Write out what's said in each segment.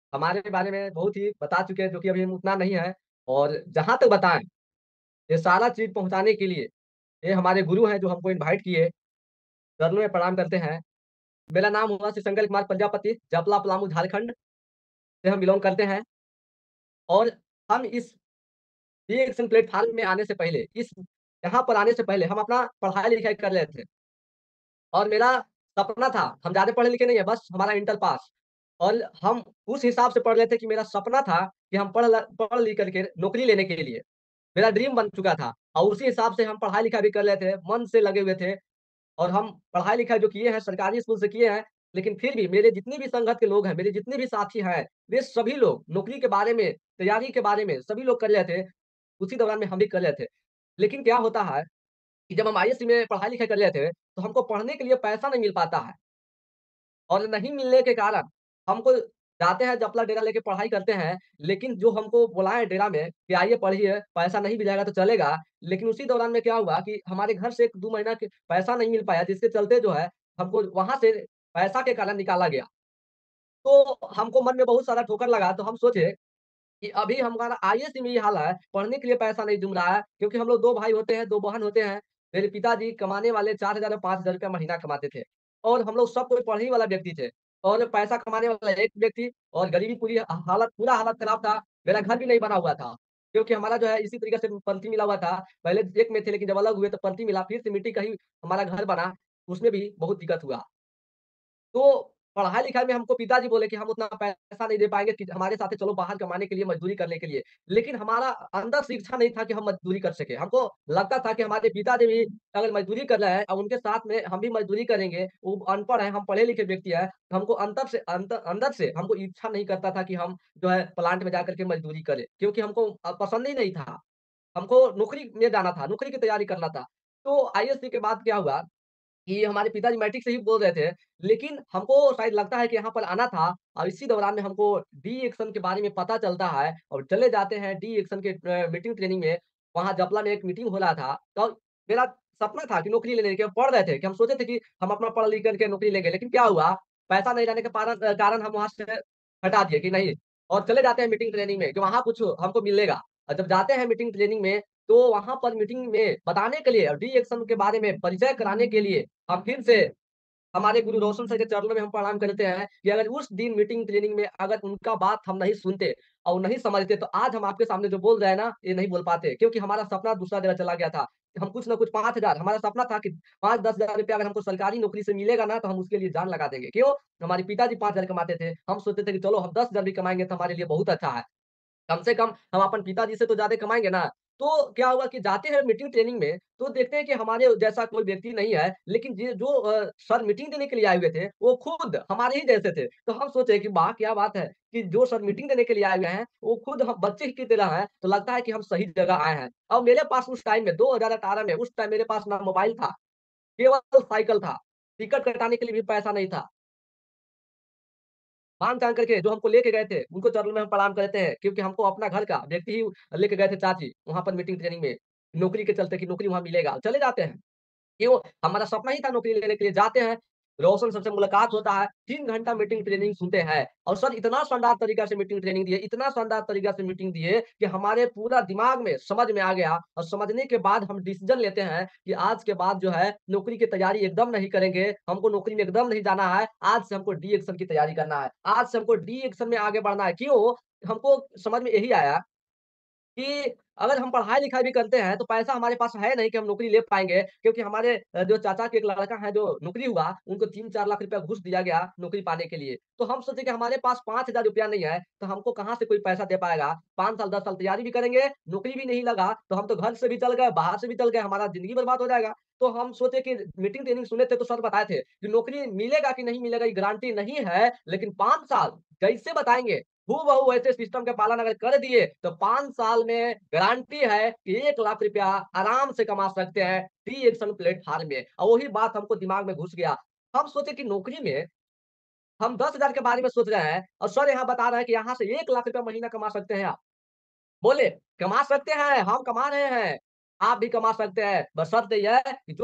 हमारे बारे में बहुत ही बता चुके हैं, जो कि अभी हम उतना नहीं है। और जहाँ तक बताएँ, ये सारा चीज़ पहुँचाने के लिए ये हमारे गुरु हैं जो हमको इनवाइट किए, चरणों में प्रणाम करते हैं। मेरा नाम हुआ श्री शंकर कुमार प्रजापति, जपला पलामू झारखंड से हम बिलॉन्ग करते हैं। और हम इस ये प्लेटफ़ॉर्म में आने से पहले, इस यहाँ पर आने से पहले हम अपना पढ़ाई-लिखाई कर रहे थे। और मेरा सपना था, हम ज़्यादा पढ़े-लिखे नहीं है, बस हमारा इंटर पास। और हम उस हिसाब से पढ़ रहे थे कि मेरा सपना था कि हम पढ़ लिख करके नौकरी लेने के लिए, मेरा ड्रीम बन चुका था और उसी हिसाब से हम पढ़ाई-लिखाई भी कर रहे थे, मन से लगे हुए थे। और हम पढ़ाई-लिखाई जो किए हैं, सरकारी स्कूल से किए हैं, लेकिन फिर भी मेरे जितने भी संगत के लोग हैं, मेरे जितने भी साथी हैं, वे सभी लोग नौकरी के बारे में, तैयारी के बारे में सभी लोग कर रहे थे। उसी दौरान में हम भी कर रहे थे। लेकिन क्या होता है कि जब हम आईएससी में पढ़ाई-लिखाई कर रहे थे, तो हमको पढ़ने के लिए पैसा नहीं मिल पाता है। और नहीं मिलने के कारण हमको जाते हैं जपला डेरा लेके पढ़ाई करते हैं, लेकिन जो हमको बुलाएँ डेरा में कि आइए पढ़िए, पैसा नहीं भी जाएगा तो चलेगा। लेकिन उसी दौरान में क्या हुआ कि हमारे घर से 1-2 महीना के पैसा नहीं मिल पाया, जिसके चलते जो है हमको वहाँ से पैसा के कारण निकाला गया। तो हमको मन में बहुत सारा ठोकर लगा, तो हम सोचे कि अभी हमारा आईएएस में ये हाल है, पढ़ने के लिए पैसा नहीं जम रहा है, क्योंकि हम लोग 2 भाई होते हैं, 2 बहन होते हैं। मेरे पिताजी कमाने वाले 4,000 और 5,000 रुपया महीना कमाते थे और हम लोग सब कोई पढ़े ही वाला व्यक्ति थे और पैसा कमाने वाला एक व्यक्ति और गरीबी पूरा हालत खराब था। मेरा घर भी नहीं बना हुआ था, क्योंकि हमारा जो है इसी तरीके से पंथी मिला हुआ था। पहले एक में थे, लेकिन जब अलग हुए तो पंथी मिला, फिर से मिट्टी का ही हमारा घर बना, उसमें भी बहुत दिक्कत हुआ। तो पढ़ाई-लिखाई में हमको पिताजी बोले कि हम उतना पैसा नहीं दे पाएँगे कि हमारे साथ चलो बाहर कमाने के लिए, मज़दूरी करने के लिए। लेकिन हमारा अंदर से इच्छा नहीं था कि हम मज़दूरी कर सकें। हमको लगता था कि हमारे पिताजी भी अगर मज़दूरी कर रहे हैं और उनके साथ में हम भी मज़दूरी करेंगे, वो अनपढ़ हैं, हम पढ़े-लिखे व्यक्ति हैं, तो हमको अंदर से हमको इच्छा नहीं करता था कि हम जो है प्लांट में जाकर के मज़दूरी करें, क्योंकि हमको पसंद ही नहीं था। हमको नौकरी में जाना था, नौकरी की तैयारी करना था। तो आईएएस के बाद क्या हुआ कि हमारे पिताजी मैट्रिक से ही बोल रहे थे, लेकिन हमको शायद लगता है कि यहाँ पर आना था और इसी दौरान में हमको डी एक्शन के बारे में पता चलता है और चले जाते हैं डी एक्शन के मीटिंग ट्रेनिंग में। वहाँ जपला में एक मीटिंग हो रहा था, तो मेरा सपना था कि नौकरी लेने के पढ़ रहे थे कि हम सोचे थे कि हम अपना पढ़ लिख करके नौकरी लेंगे, लेकिन क्या हुआ, पैसा नहीं रहने के कारण हम वहाँ से हटा दिए कि नहीं और चले जाते हैं मीटिंग ट्रेनिंग में कि वहाँ कुछ हमको मिलेगा और जब जाते हैं मीटिंग ट्रेनिंग में, तो वहाँ पर मीटिंग में बताने के लिए और डी एक्शन के बारे में परिचय कराने के लिए हम फिर से हमारे गुरु रोशन सर के चरणों में हम प्रणाम करते हैं कि अगर उस दिन मीटिंग ट्रेनिंग में अगर उनका बात हम नहीं सुनते और नहीं समझते, तो आज हम आपके सामने जो बोल रहे हैं ना, ये नहीं बोल पाते, क्योंकि हमारा सपना दूसरा जगह चला गया था। हम कुछ ना कुछ 5,000 हमारा सपना था कि 5-10,000 रुपया अगर हमको सरकारी नौकरी से मिलेगा ना, तो हम उसके लिए जान लगा देंगे। क्यों? हमारे पिताजी 5,000 कमाते थे, हम सोचते थे कि चलो हम 10,000 भी कमाएँगे तो हमारे लिए बहुत अच्छा है। कम से कम हम अपन पिताजी से तो ज़्यादा कमाएँगे ना। तो क्या हुआ कि जाते हैं मीटिंग ट्रेनिंग में, तो देखते हैं कि हमारे जैसा कोई व्यक्ति नहीं है, लेकिन जो सर मीटिंग देने के लिए आए हुए थे, वो खुद हमारे ही जैसे थे। तो हम सोचे कि वाह! क्या बात है कि जो सर मीटिंग देने के लिए आए हुए हैं, वो खुद हम बच्चे ही की तरह हैं, तो लगता है कि हम सही जगह आए हैं। और मेरे पास उस टाइम में 2018 में उस टाइम मेरे पास ना मोबाइल था, केवल साइकिल था। टिकट कटाने के लिए भी पैसा नहीं था। माँग-चाँग करके जो हमको लेके गए थे, उनको चरणों में हम प्रणाम करते हैं, क्योंकि हमको अपना घर का व्यक्ति ही लेके गए थे चाची, वहाँ पर मीटिंग ट्रेनिंग में, नौकरी के चलते कि नौकरी वहाँ मिलेगा, चले जाते हैं। क्यों? हमारा सपना ही था नौकरी लेने के लिए, जाते हैं, रोशन सर से मुलाकात होता है, 3 घंटा मीटिंग ट्रेनिंग सुनते हैं और सर इतना शानदार तरीका से मीटिंग ट्रेनिंग दिए, इतना शानदार तरीका से मीटिंग दिए कि हमारे पूरा दिमाग में समझ में आ गया और समझने के बाद हम डिसीज़न लेते हैं कि आज के बाद जो है नौकरी की तैयारी एकदम नहीं करेंगे, हमको नौकरी में एकदम नहीं जाना है, आज से हमको डी एक्शन की तैयारी करना है, आज से हमको डी एक्शन में आगे बढ़ना है। क्यों? हमको समझ में यही आया कि अगर हम पढ़ाई-लिखाई भी करते हैं, तो पैसा हमारे पास है नहीं कि हम नौकरी ले पाएँगे, क्योंकि हमारे जो चाचा के एक लड़का है जो नौकरी हुआ, उनको 3-4 लाख रुपया घूस दिया गया नौकरी पाने के लिए। तो हम सोचे कि हमारे पास 5,000 रुपया नहीं है, तो हमको कहाँ से कोई पैसा दे पाएगा? 5 साल, 10 साल तैयारी भी करेंगे, नौकरी भी नहीं लगा, तो हम तो घर से भी चल गए, बाहर से भी चल गए, हमारा ज़िंदगी बर्बाद हो जाएगा। तो हम सोचे कि मीटिंग ट्रेनिंग सुने थे, तो सर बताए थे कि नौकरी मिलेगा कि नहीं मिलेगा, ये गारंटी नहीं है, लेकिन 5 साल जैसे बताएँगे हूबहू वैसे सिस्टम का पालन अगर कर दिए, तो 5 साल में गारंटी है कि 1 लाख रुपया आराम से कमा सकते हैं टी एक्शन प्लेटफ़ॉर्म में और वही बात हमको दिमाग में घुस गया। हम सोचे कि नौकरी में हम 10,000 के बारे में सोच रहे हैं और सर यहाँ बता रहे हैं कि यहाँ से 1 लाख रुपया महीना कमा सकते हैं आप। बोले, "कमा सकते हैं, हम कमा रहे हैं, आप भी कमा सकते हैं, बशर्ते ये है कि जो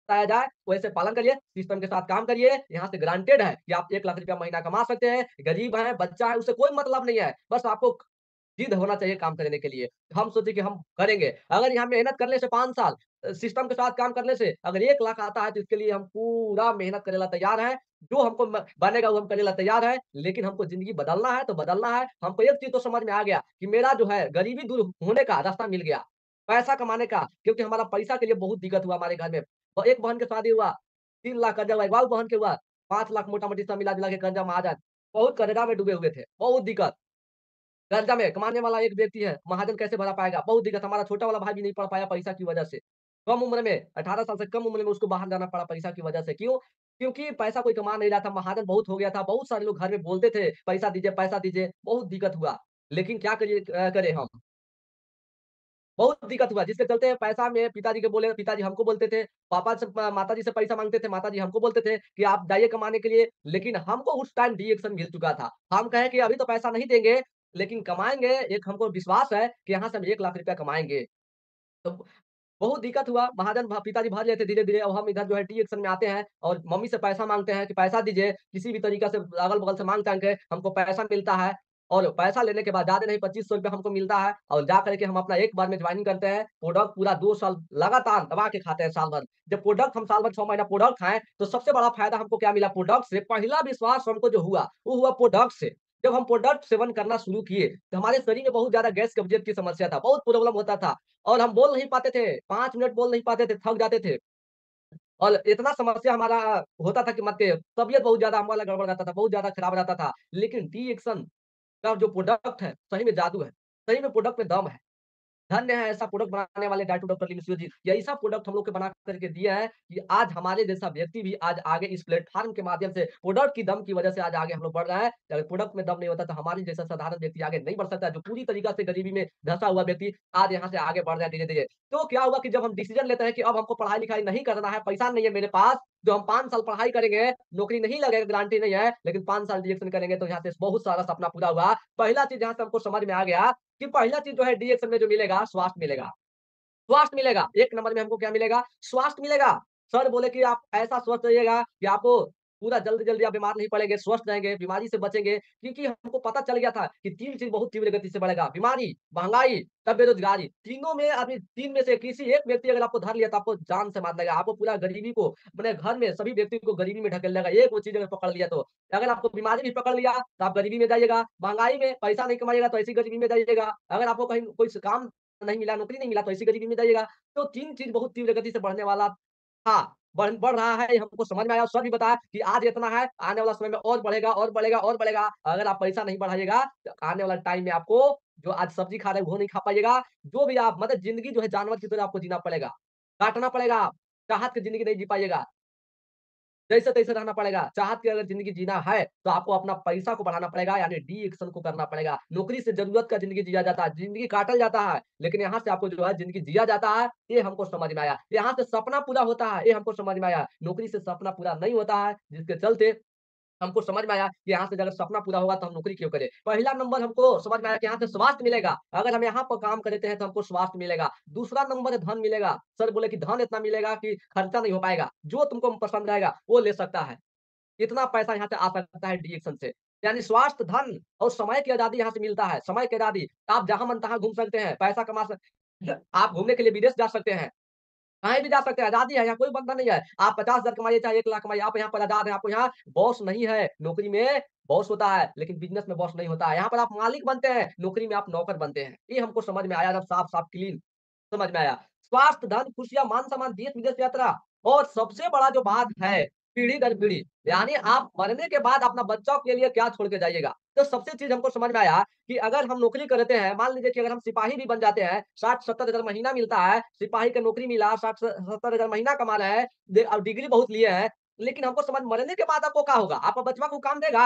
बताया जाए, वैसे पालन करिए, सिस्टम के साथ काम करिए, यहाँ से गारंटेड है कि आप 1 लाख रुपया महीना कमा सकते हैं, गरीब हैं, बच्चा है, उससे कोई मतलब नहीं है। बस आपको जिद होना चाहिए काम करने के लिए। हम सोचे कि हम करेंगे। अगर यहाँ मेहनत करने से 5 साल सिस्टम के साथ काम करने से अगर 1 लाख आता है तो इसके लिए हम पूरा मेहनत करे ला तैयार हैं। जो हमको बनेगा वो हम करे ला तैयार हैं। लेकिन हमको ज़िंदगी बदलना है तो बदलना है। हमको एक चीज़ तो समझ में आ गया कि मेरा जो है गरीबी दूर होने का रास्ता मिल गया। पैसा कमाने का क्योंकि हमारा पैसा के लिए बहुत दिक्कत हुआ हमारे घर में। एक बहन के शादी हुआ, 3 लाख कर्जा हुआ, एक और बहन के हुआ, 5 लाख मोटा-मोटी सब मिला-जुला के कर्जा महाजन। बहुत कर्जा में डूबे हुए थे, बहुत दिक्कत। कर्जा में कमाने वाला एक व्यक्ति है, महाजन कैसे भरा पाएगा? बहुत दिक्कत हमारा छोटा वाला भाई भी नहीं पढ़ पाया पैसा की वजह से। कम उम्र में 18 साल से कम उम्र में उसको बाहर जाना पड़ा पैसा की वजह से। क्यों? क्योंकि पैसा कोई कमा नहीं रहा था, महाजन बहुत हो गया था, बहुत सारे लोग घर में बोलते थे, पैसा दीजिए, बहुत दिक्कत हुआ। लेकिन क्या करें हम? बहुत दिक्कत हुआ जिसके चलते पैसा में पिताजी के बोले पिताजी हमको बोलते थे, पापा से माताजी से पैसा माँगते थे, माताजी हमको बोलते थे कि आप जाइए कमाने के लिए, लेकिन हमको उस टाइम डिएक्शन मिल चुका था। हम कहे कि अभी तो पैसा नहीं देंगे, लेकिन कमाएँगे, एक हमको विश्वास है कि यहाँ से हम 1 लाख रुपया कमाएँगे। तो बहुत दिक्कत हुआ, महाजन पिताजी भर लेते धीरे-धीरे और हम इधर जो है टी एक्शन में आते हैं और मम्मी से पैसा माँगते हैं कि पैसा दीजिए, किसी भी तरीक़ा से अगल-बगल से माँग-चाँग के हमको पैसा मिलता है और पैसा लेने के बाद ज़्यादा नहीं ₹2500 हमको मिलता है और जा कर के हम अपना एक बार में जॉइनिंग करते हैं। प्रोडक्ट पूरा 2 साल लगातार दबा के खाते हैं साल भर। जब प्रोडक्ट हम साल भर 6 महीना प्रोडक्ट खाएँ, तो सबसे बड़ा फ़ायदा हमको क्या मिला प्रोडक्ट से, पहला विश्वास हमको जो हुआ, वो हुआ प्रोडक्ट से। जब हम प्रोडक्ट सेवन करना शुरू किए, तो हमारे शरीर में बहुत ज़्यादा गैस कब्ज़ियत की समस्या था, बहुत प्रॉब्लम होता था। और हम बोल नहीं पाते थे, 5 मिनट बोल नहीं पाते थे, थक जाते थे। और इतना समस्या हमारा होता था कि मत के तबीयत बहुत ज़्यादा हमारा गड़बड़ रहता था, बहुत ज़्यादा खराब रहता था। लेकिन डी एक्शन का जो प्रोडक्ट है, सही में जादू है। सही में प्रोडक्ट में दम है। धन्य है ऐसा प्रोडक्ट बनाने वाले डाइटो डॉक्टर लिमिसियो जी। ये ऐसा प्रोडक्ट हम लोग को बना करके दिया है कि आज हमारे जैसा व्यक्ति भी आज आगे इस प्लेटफ़ॉर्म के माध्यम से प्रोडक्ट की दम की वजह से आज आगे हम लोग बढ़ रहे हैं। अगर प्रोडक्ट में दम नहीं होता तो हमारे जैसा साधारण व्यक्ति आगे नहीं बढ़ सकता। जो पूरी तरीक़ा से गरीबी में धँसा हुआ व्यक्ति आज यहाँ से आगे बढ़ रहा है धीरे-धीरे। तो क्या हुआ कि जब हम डिसीज़न लेते हैं कि अब हमको पढ़ाई-लिखाई नहीं करना है, पैसा नहीं है मेरे पास, जो हम 5 साल पढ़ाई करेंगे, नौकरी नहीं लगेगा गारंटी नहीं है, लेकिन 5 साल डिएक्शन करेंगे तो यहाँ से बहुत सारा सपना पूरा हुआ। पहला चीज़ यहाँ से हमको समझ में आ गया कि पहला चीज़ जो है डीएक्शन में जो मिलेगा, स्वास्थ्य मिलेगा। स्वास्थ्य मिलेगा, 1 नंबर में हमको क्या मिलेगा? स्वास्थ्य मिलेगा। सर बोले कि आप ऐसा स्वस्थ रहिएगा कि आपको पूरा जल्दी-जल्दी आप बीमार नहीं पड़ेंगे, स्वस्थ रहेंगे, बीमारी से बचेंगे। क्योंकि हमको पता चल गया था कि 3 चीज़ बहुत तीव्र गति से बढ़ेगा, बीमारी, महँगाई, तब बेरोज़गारी। तीनों में अभी 3 में से किसी एक व्यक्ति अगर आपको धर लिया तो आपको जान से मार देगा। आपको पूरा गरीबी को अपने घर में सभी व्यक्ति को गरीबी में ढकेल देगा, एक वो चीज़ अगर पकड़ लिया तो। अगर आपको बीमारी भी पकड़ लिया, तो आप गरीबी में जाइएगा, महँगाई में पैसा नहीं कमाइएगा तो ऐसी गरीबी में जाइएगा। अगर आपको कहीं कोई स काम नहीं मिला, नौकरी नहीं मिला तो ऐसी गरीबी में जाइएगा। तो 3 चीज़ बहुत तीव्र गति से बढ़ने वाला था, बढ़ रहा है, ये हमको समझ में आया और सर भी बताया कि आज इतना है, आने वाला समय में और बढ़ेगा और बढ़ेगा और बढ़ेगा। अगर आप पैसा नहीं बढ़ाइएगा, तो आने वाला टाइम में आपको जो आज सब्ज़ी खा रहे हैं, वो नहीं खा पाइएगा। जो भी आप मतलब ज़िंदगी जो है जानवर की तरह आपको जीना पड़ेगा, काटना पड़ेगा, चाहत की ज़िंदगी नहीं जी पाइएगा। जैसे-तैसे रहना पड़ेगा। चाहत के अगर ज़िंदगी जीना है, तो आपको अपना पैसा को बढ़ाना पड़ेगा, यानी डी-एक्शन को करना पड़ेगा। नौकरी से ज़रूरत का ज़िंदगी जिया जाता है, ज़िंदगी काटल जाता है, लेकिन यहाँ से आपको जो है ज़िंदगी जिया जाता है, ये हमको समझ में आया। यहाँ से सपना पूरा होता है, ये हमको समझ में आया। नौकरी से सपना पूरा नहीं होता है, जिसके चलते हमको समझ में आया कि यहाँ से अगर सपना पूरा होगा तो हम नौकरी क्यों करें? पहला नंबर हमको समझ में आया कि यहाँ से स्वास्थ्य मिलेगा। अगर हम यहाँ पर काम करते हैं तो हमको स्वास्थ्य मिलेगा। दूसरा नंबर है धन मिलेगा। सर बोले कि धन इतना मिलेगा कि खर्चा नहीं हो पाएगा। जो तुमको पसंद आएगा वो ले सकता है। इतना पैसा यहाँ से आ सकता है डी-एक्शन से। यानी स्वास्थ्य, धन और समय की आज़ादी यहाँ से मिलता है। समय की आज़ादी, आप जहाँ मन तहाँ घूम सकते हैं, पैसा कमा सक आप घूमने के लिए विदेश जा सकते हैं। कहीं भी जा सकते हैं, आज़ादी है, यहाँ कोई बंधन नहीं है। आप 50,000 कमाइए चाहे 1 लाख कमाइए, आप यहाँ पर आज़ाद हैं, आपको यहाँ बॉस नहीं है। नौकरी में बॉस होता है, लेकिन बिज़नेस में बॉस नहीं होता है। यहाँ पर आप मालिक बनते हैं, नौकरी में आप नौकर बनते हैं। ये हमको समझ में आया जब साफ-साफ क्लीन समझ में आया। स्वास्थ्य, धन, खुशियाँ, मान-सम्मान, देश-विदेश यात्रा और सबसे बड़ा जो बात है, पीढ़ी दर पीढ़ी, यानी आप मरने के बाद अपना बच्चों के लिए क्या छोड़ के जाइएगा। तो सबसे चीज़ हमको समझ में आया कि अगर हम नौकरी करते हैं, मान लीजिए कि अगर हम सिपाही भी बन जाते हैं, 60-70 हज़ार महीना मिलता है, सिपाही का नौकरी मिला, 60 से 70 हज़ार महीना कमा रहे हैं, और डिग्री बहुत लिए हैं, लेकिन हमको समझ मरने के बाद आपको क्या होगा? आपका बचवा को काम देगा?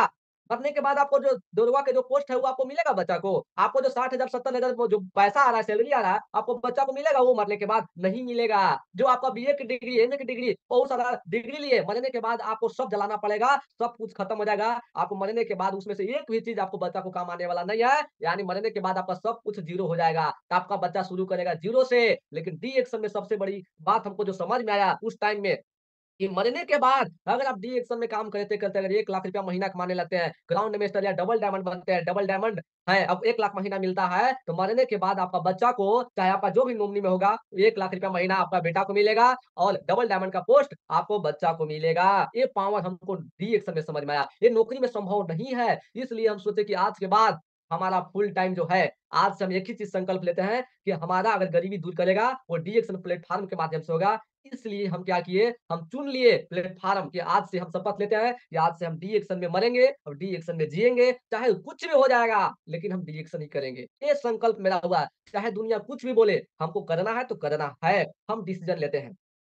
मरने के बाद आपको जो दरोगा के जो पोस्ट है वो आपको मिलेगा बच्चा को? आपको जो 60,000 70,000 वो जो पैसा आ रहा है, सैलरी आ रहा है, आपको बच्चा को मिलेगा वो मरने के बाद? नहीं मिलेगा। जो आपका बीए की डिग्री, एमए की डिग्री, बहुत सारा डिग्री लिए, मरने के बाद आपको सब जलाना पड़ेगा, सब कुछ खत्म हो जाएगा। आपको मरने के बाद उसमें से एक भी चीज़ आपको बच्चा को काम आने वाला नहीं है, यानी मरने के बाद आपका सब कुछ ज़ीरो हो जाएगा। तो आपका बच्चा शुरू करेगा ज़ीरो से, लेकिन डी एक्शन में सबसे बड़ी बात हमको जो समझ में आया उस टाइम में कि मरने के बाद अगर आप डी एक्शन में काम करते-करते अगर 1 लाख रुपया महीना कमाने लगते हैं, ग्राउंड मास्टर या डबल डायमंड बनते हैं, डबल डायमंड है, अब 1 लाख महीना मिलता है, तो मरने के बाद आपका बच्चा को, चाहे आपका जो भी नॉमिनी में होगा, 1 लाख रुपया महीना आपका बेटा को मिलेगा और डबल डायमंड का पोस्ट आपको बच्चा को मिलेगा। ये पावर हमको डी एक्शन में समझ में आया। ये नौकरी में संभव नहीं है, इसलिए हम सोचे कि आज के बाद हमारा फुल टाइम जो है, आज से हम एक ही चीज़ संकल्प लेते हैं कि हमारा अगर गरीबी दूर करेगा, वो डी एक्शन प्लेटफ़ॉर्म के माध्यम से होगा। इसलिए हम क्या किए, हम चुन लिए प्लेटफ़ॉर्म कि आज से हम शपथ लेते हैं कि आज से हम डी एक्शन में मरेंगे और डी एक्शन में जिएँगे, चाहे कुछ भी हो जाएगा, लेकिन हम डी एक्शन ही करेंगे। ये संकल्प मेरा हुआ, चाहे दुनिया कुछ भी बोले, हमको करना है तो करना है, हम डिसीज़न लेते हैं।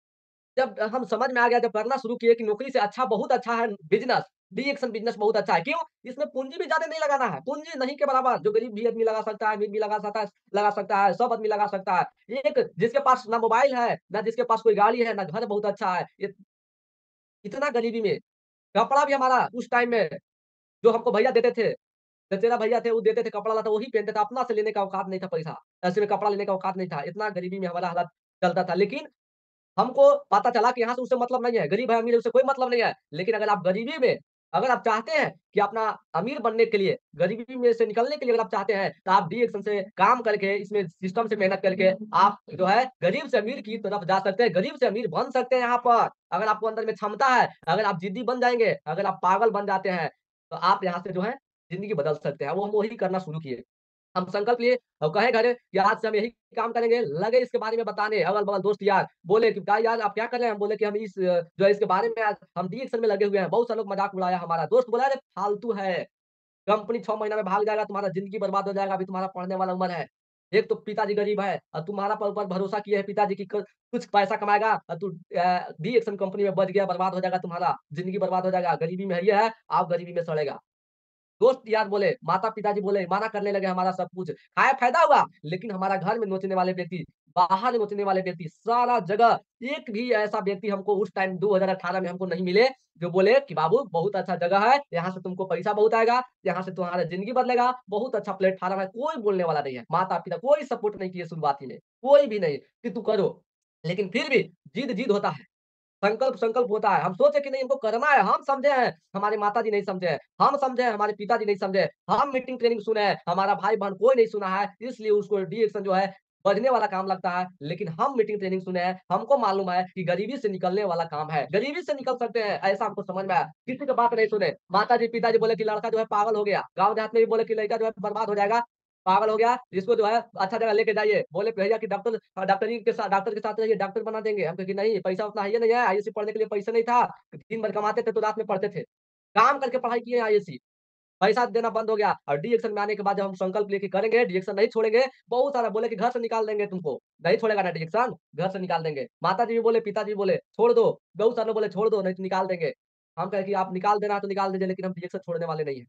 जब हम समझ में आ गया, जब करना शुरू किए कि नौकरी से अच्छा बहुत अच्छा है बिज़नेस, डी एक्शन बिज़नेस बहुत अच्छा है। क्यों? इसमें पूँजी भी ज़्यादा नहीं लगाना है, पूँजी नहीं के बराबर, जो गरीब भी आदमी लगा सकता है, अमीर भी लगा सकता है, सब आदमी लगा सकता है। एक जिसके पास ना मोबाइल है, ना जिसके पास कोई गाड़ी है, ना घर बहुत अच्छा है, इतना गरीबी में, कपड़ा भी हमारा उस टाइम में जो हमको भैया देते थे, चचेरा भैया थे, वो देते थे कपड़ा-लत्ता वही पहनते थे, अपना से लेने का औकात नहीं था पैसा। ऐसे में कपड़ा लेने का औकात नहीं था, इतना गरीबी में हमारा हालात चलता था। लेकिन हमको पता चला कि यहाँ से उससे मतलब नहीं है, गरीब है, अमीर है, उससे कोई मतलब नहीं है। लेकिन अगर आप गरीबी में अगर आप चाहते हैं कि अपना अमीर बनने के लिए, गरीबी में से निकलने के लिए अगर आप चाहते हैं, तो आप डी एक्शन से काम करके, इसमें सिस्टम से मेहनत करके, आप जो है गरीब से अमीर की तरफ जा सकते हैं, गरीब से अमीर बन सकते हैं यहाँ पर। अगर आपको अंदर में क्षमता है, अगर आप ज़िद्दी बन जाएँगे, अगर आप पागल बन जाते हैं, तो आप यहाँ से जो है ज़िंदगी बदल सकते हैं। वो हम वही करना शुरू किए। हम संकल्प लिए और कहे घरे कि आज से हम यही काम करेंगे, लगे इसके बारे में बताने अगल-बगल दोस्त यार, बोले कि क्या यार आप क्या कर रहे हैं? हम बोले कि हम जो है इसके बारे में आज हम डी एक्शन में लगे हुए हैं। बहुत सारे लोग मज़ाक उड़ाया हमारा। दोस्त बोला अरे फालतू है, कंपनी 6 महीना में भाग जाएगा, तुम्हारा ज़िंदगी बर्बाद हो जाएगा, अभी तुम्हारा पढ़ने वाला उम्र है। एक तो पिताजी गरीब है और तुम्हारा ऊपर भरोसा किए हैं पिताजी कि क कुछ पैसा कमाएगा और तू डी एक्शन कंपनी में बच गया, बर्बाद हो जाएगा तुम्हारा, ज़िंदगी बर्बाद हो जाएगा, गरीबी में ये है, आप गरीबी में सड़ेगा। दोस्त यार बोले, माता-पिताजी बोले, मना करने लगे हमारा सब कुछ। खाया फ़ायदा हुआ, लेकिन हमारा घर में नोचने वाले व्यक्ति, बाहर नोचने वाले व्यक्ति, सारा जगह एक भी ऐसा व्यक्ति हमको उस टाइम 2018 में हमको नहीं मिले, जो बोले कि बाबू बहुत अच्छा जगह है, यहाँ से तुमको पैसा बहुत आएगा, यहाँ से तुम्हारा ज़िंदगी बदलेगा, बहुत अच्छा प्लेटफ़ॉर्म है, कोई बोलने वाला नहीं है। माता-पिता कोई सपोर्ट नहीं किए शुरुआती में, कोई भी नहीं कि तू करो। लेकिन फिर भी जिद-जिद होता है। संकल्प होता है। हम सोचे कि नहीं हमको करना है, हम समझे हैं, हमारे माताजी नहीं समझे हैं, हम समझे हैं, हमारे पिताजी नहीं समझे, हम मीटिंग ट्रेनिंग सुने हैं, हमारा भाई-बहन कोई नहीं सुना है, इसलिए उसको डी एक्शन जो है बजने वाला काम लगता है। लेकिन हम मीटिंग ट्रेनिंग सुने हैं, हमको मालूम है कि गरीबी से निकलने वाला काम है, गरीबी से निकल सकते हैं, ऐसा हमको समझ में आया। किसी की बात नहीं सुने, माताजी, पिताजी बोले कि लड़का जो है पागल हो गया, गाँव देहात में भी बोले कि लड़का जो है बर्बाद हो जाएगा, पागल हो गया, इसको जो है अच्छा जगह लेके जाइए। बोले भैया कि डॉक्टर के साथ रहिए, डॉक्टर बना देंगे। हम कहे कि नहीं पैसा उतना है ही नहीं है, आईएएससी पढ़ने के लिए पैसा नहीं था। दिन भर कमाते थे तो रात में पढ़ते थे। काम करके पढ़ाई किए आईएएससी, पैसा देना बंद हो गया और डी-एक्शन में आने के बाद जब हम संकल्प लेके करेंगे, डी-एक्शन नहीं छोड़ेंगे, बहुत सारा बोले कि घर से निकाल देंगे तुमको, नहीं छोड़ेगा ना डी-एक्शन, घर से निकाल देंगे। माताजी भी बोले, पिताजी भी बोले, छोड़ दो, बहुत सारे लोग बोले छोड़ दो नहीं तो निकाल देंगे। हम कहे कि आप निकाल देना है तो निकाल दीजिए लेकिन हम डी-एक्शन छोड़ने वाले नहीं हैं।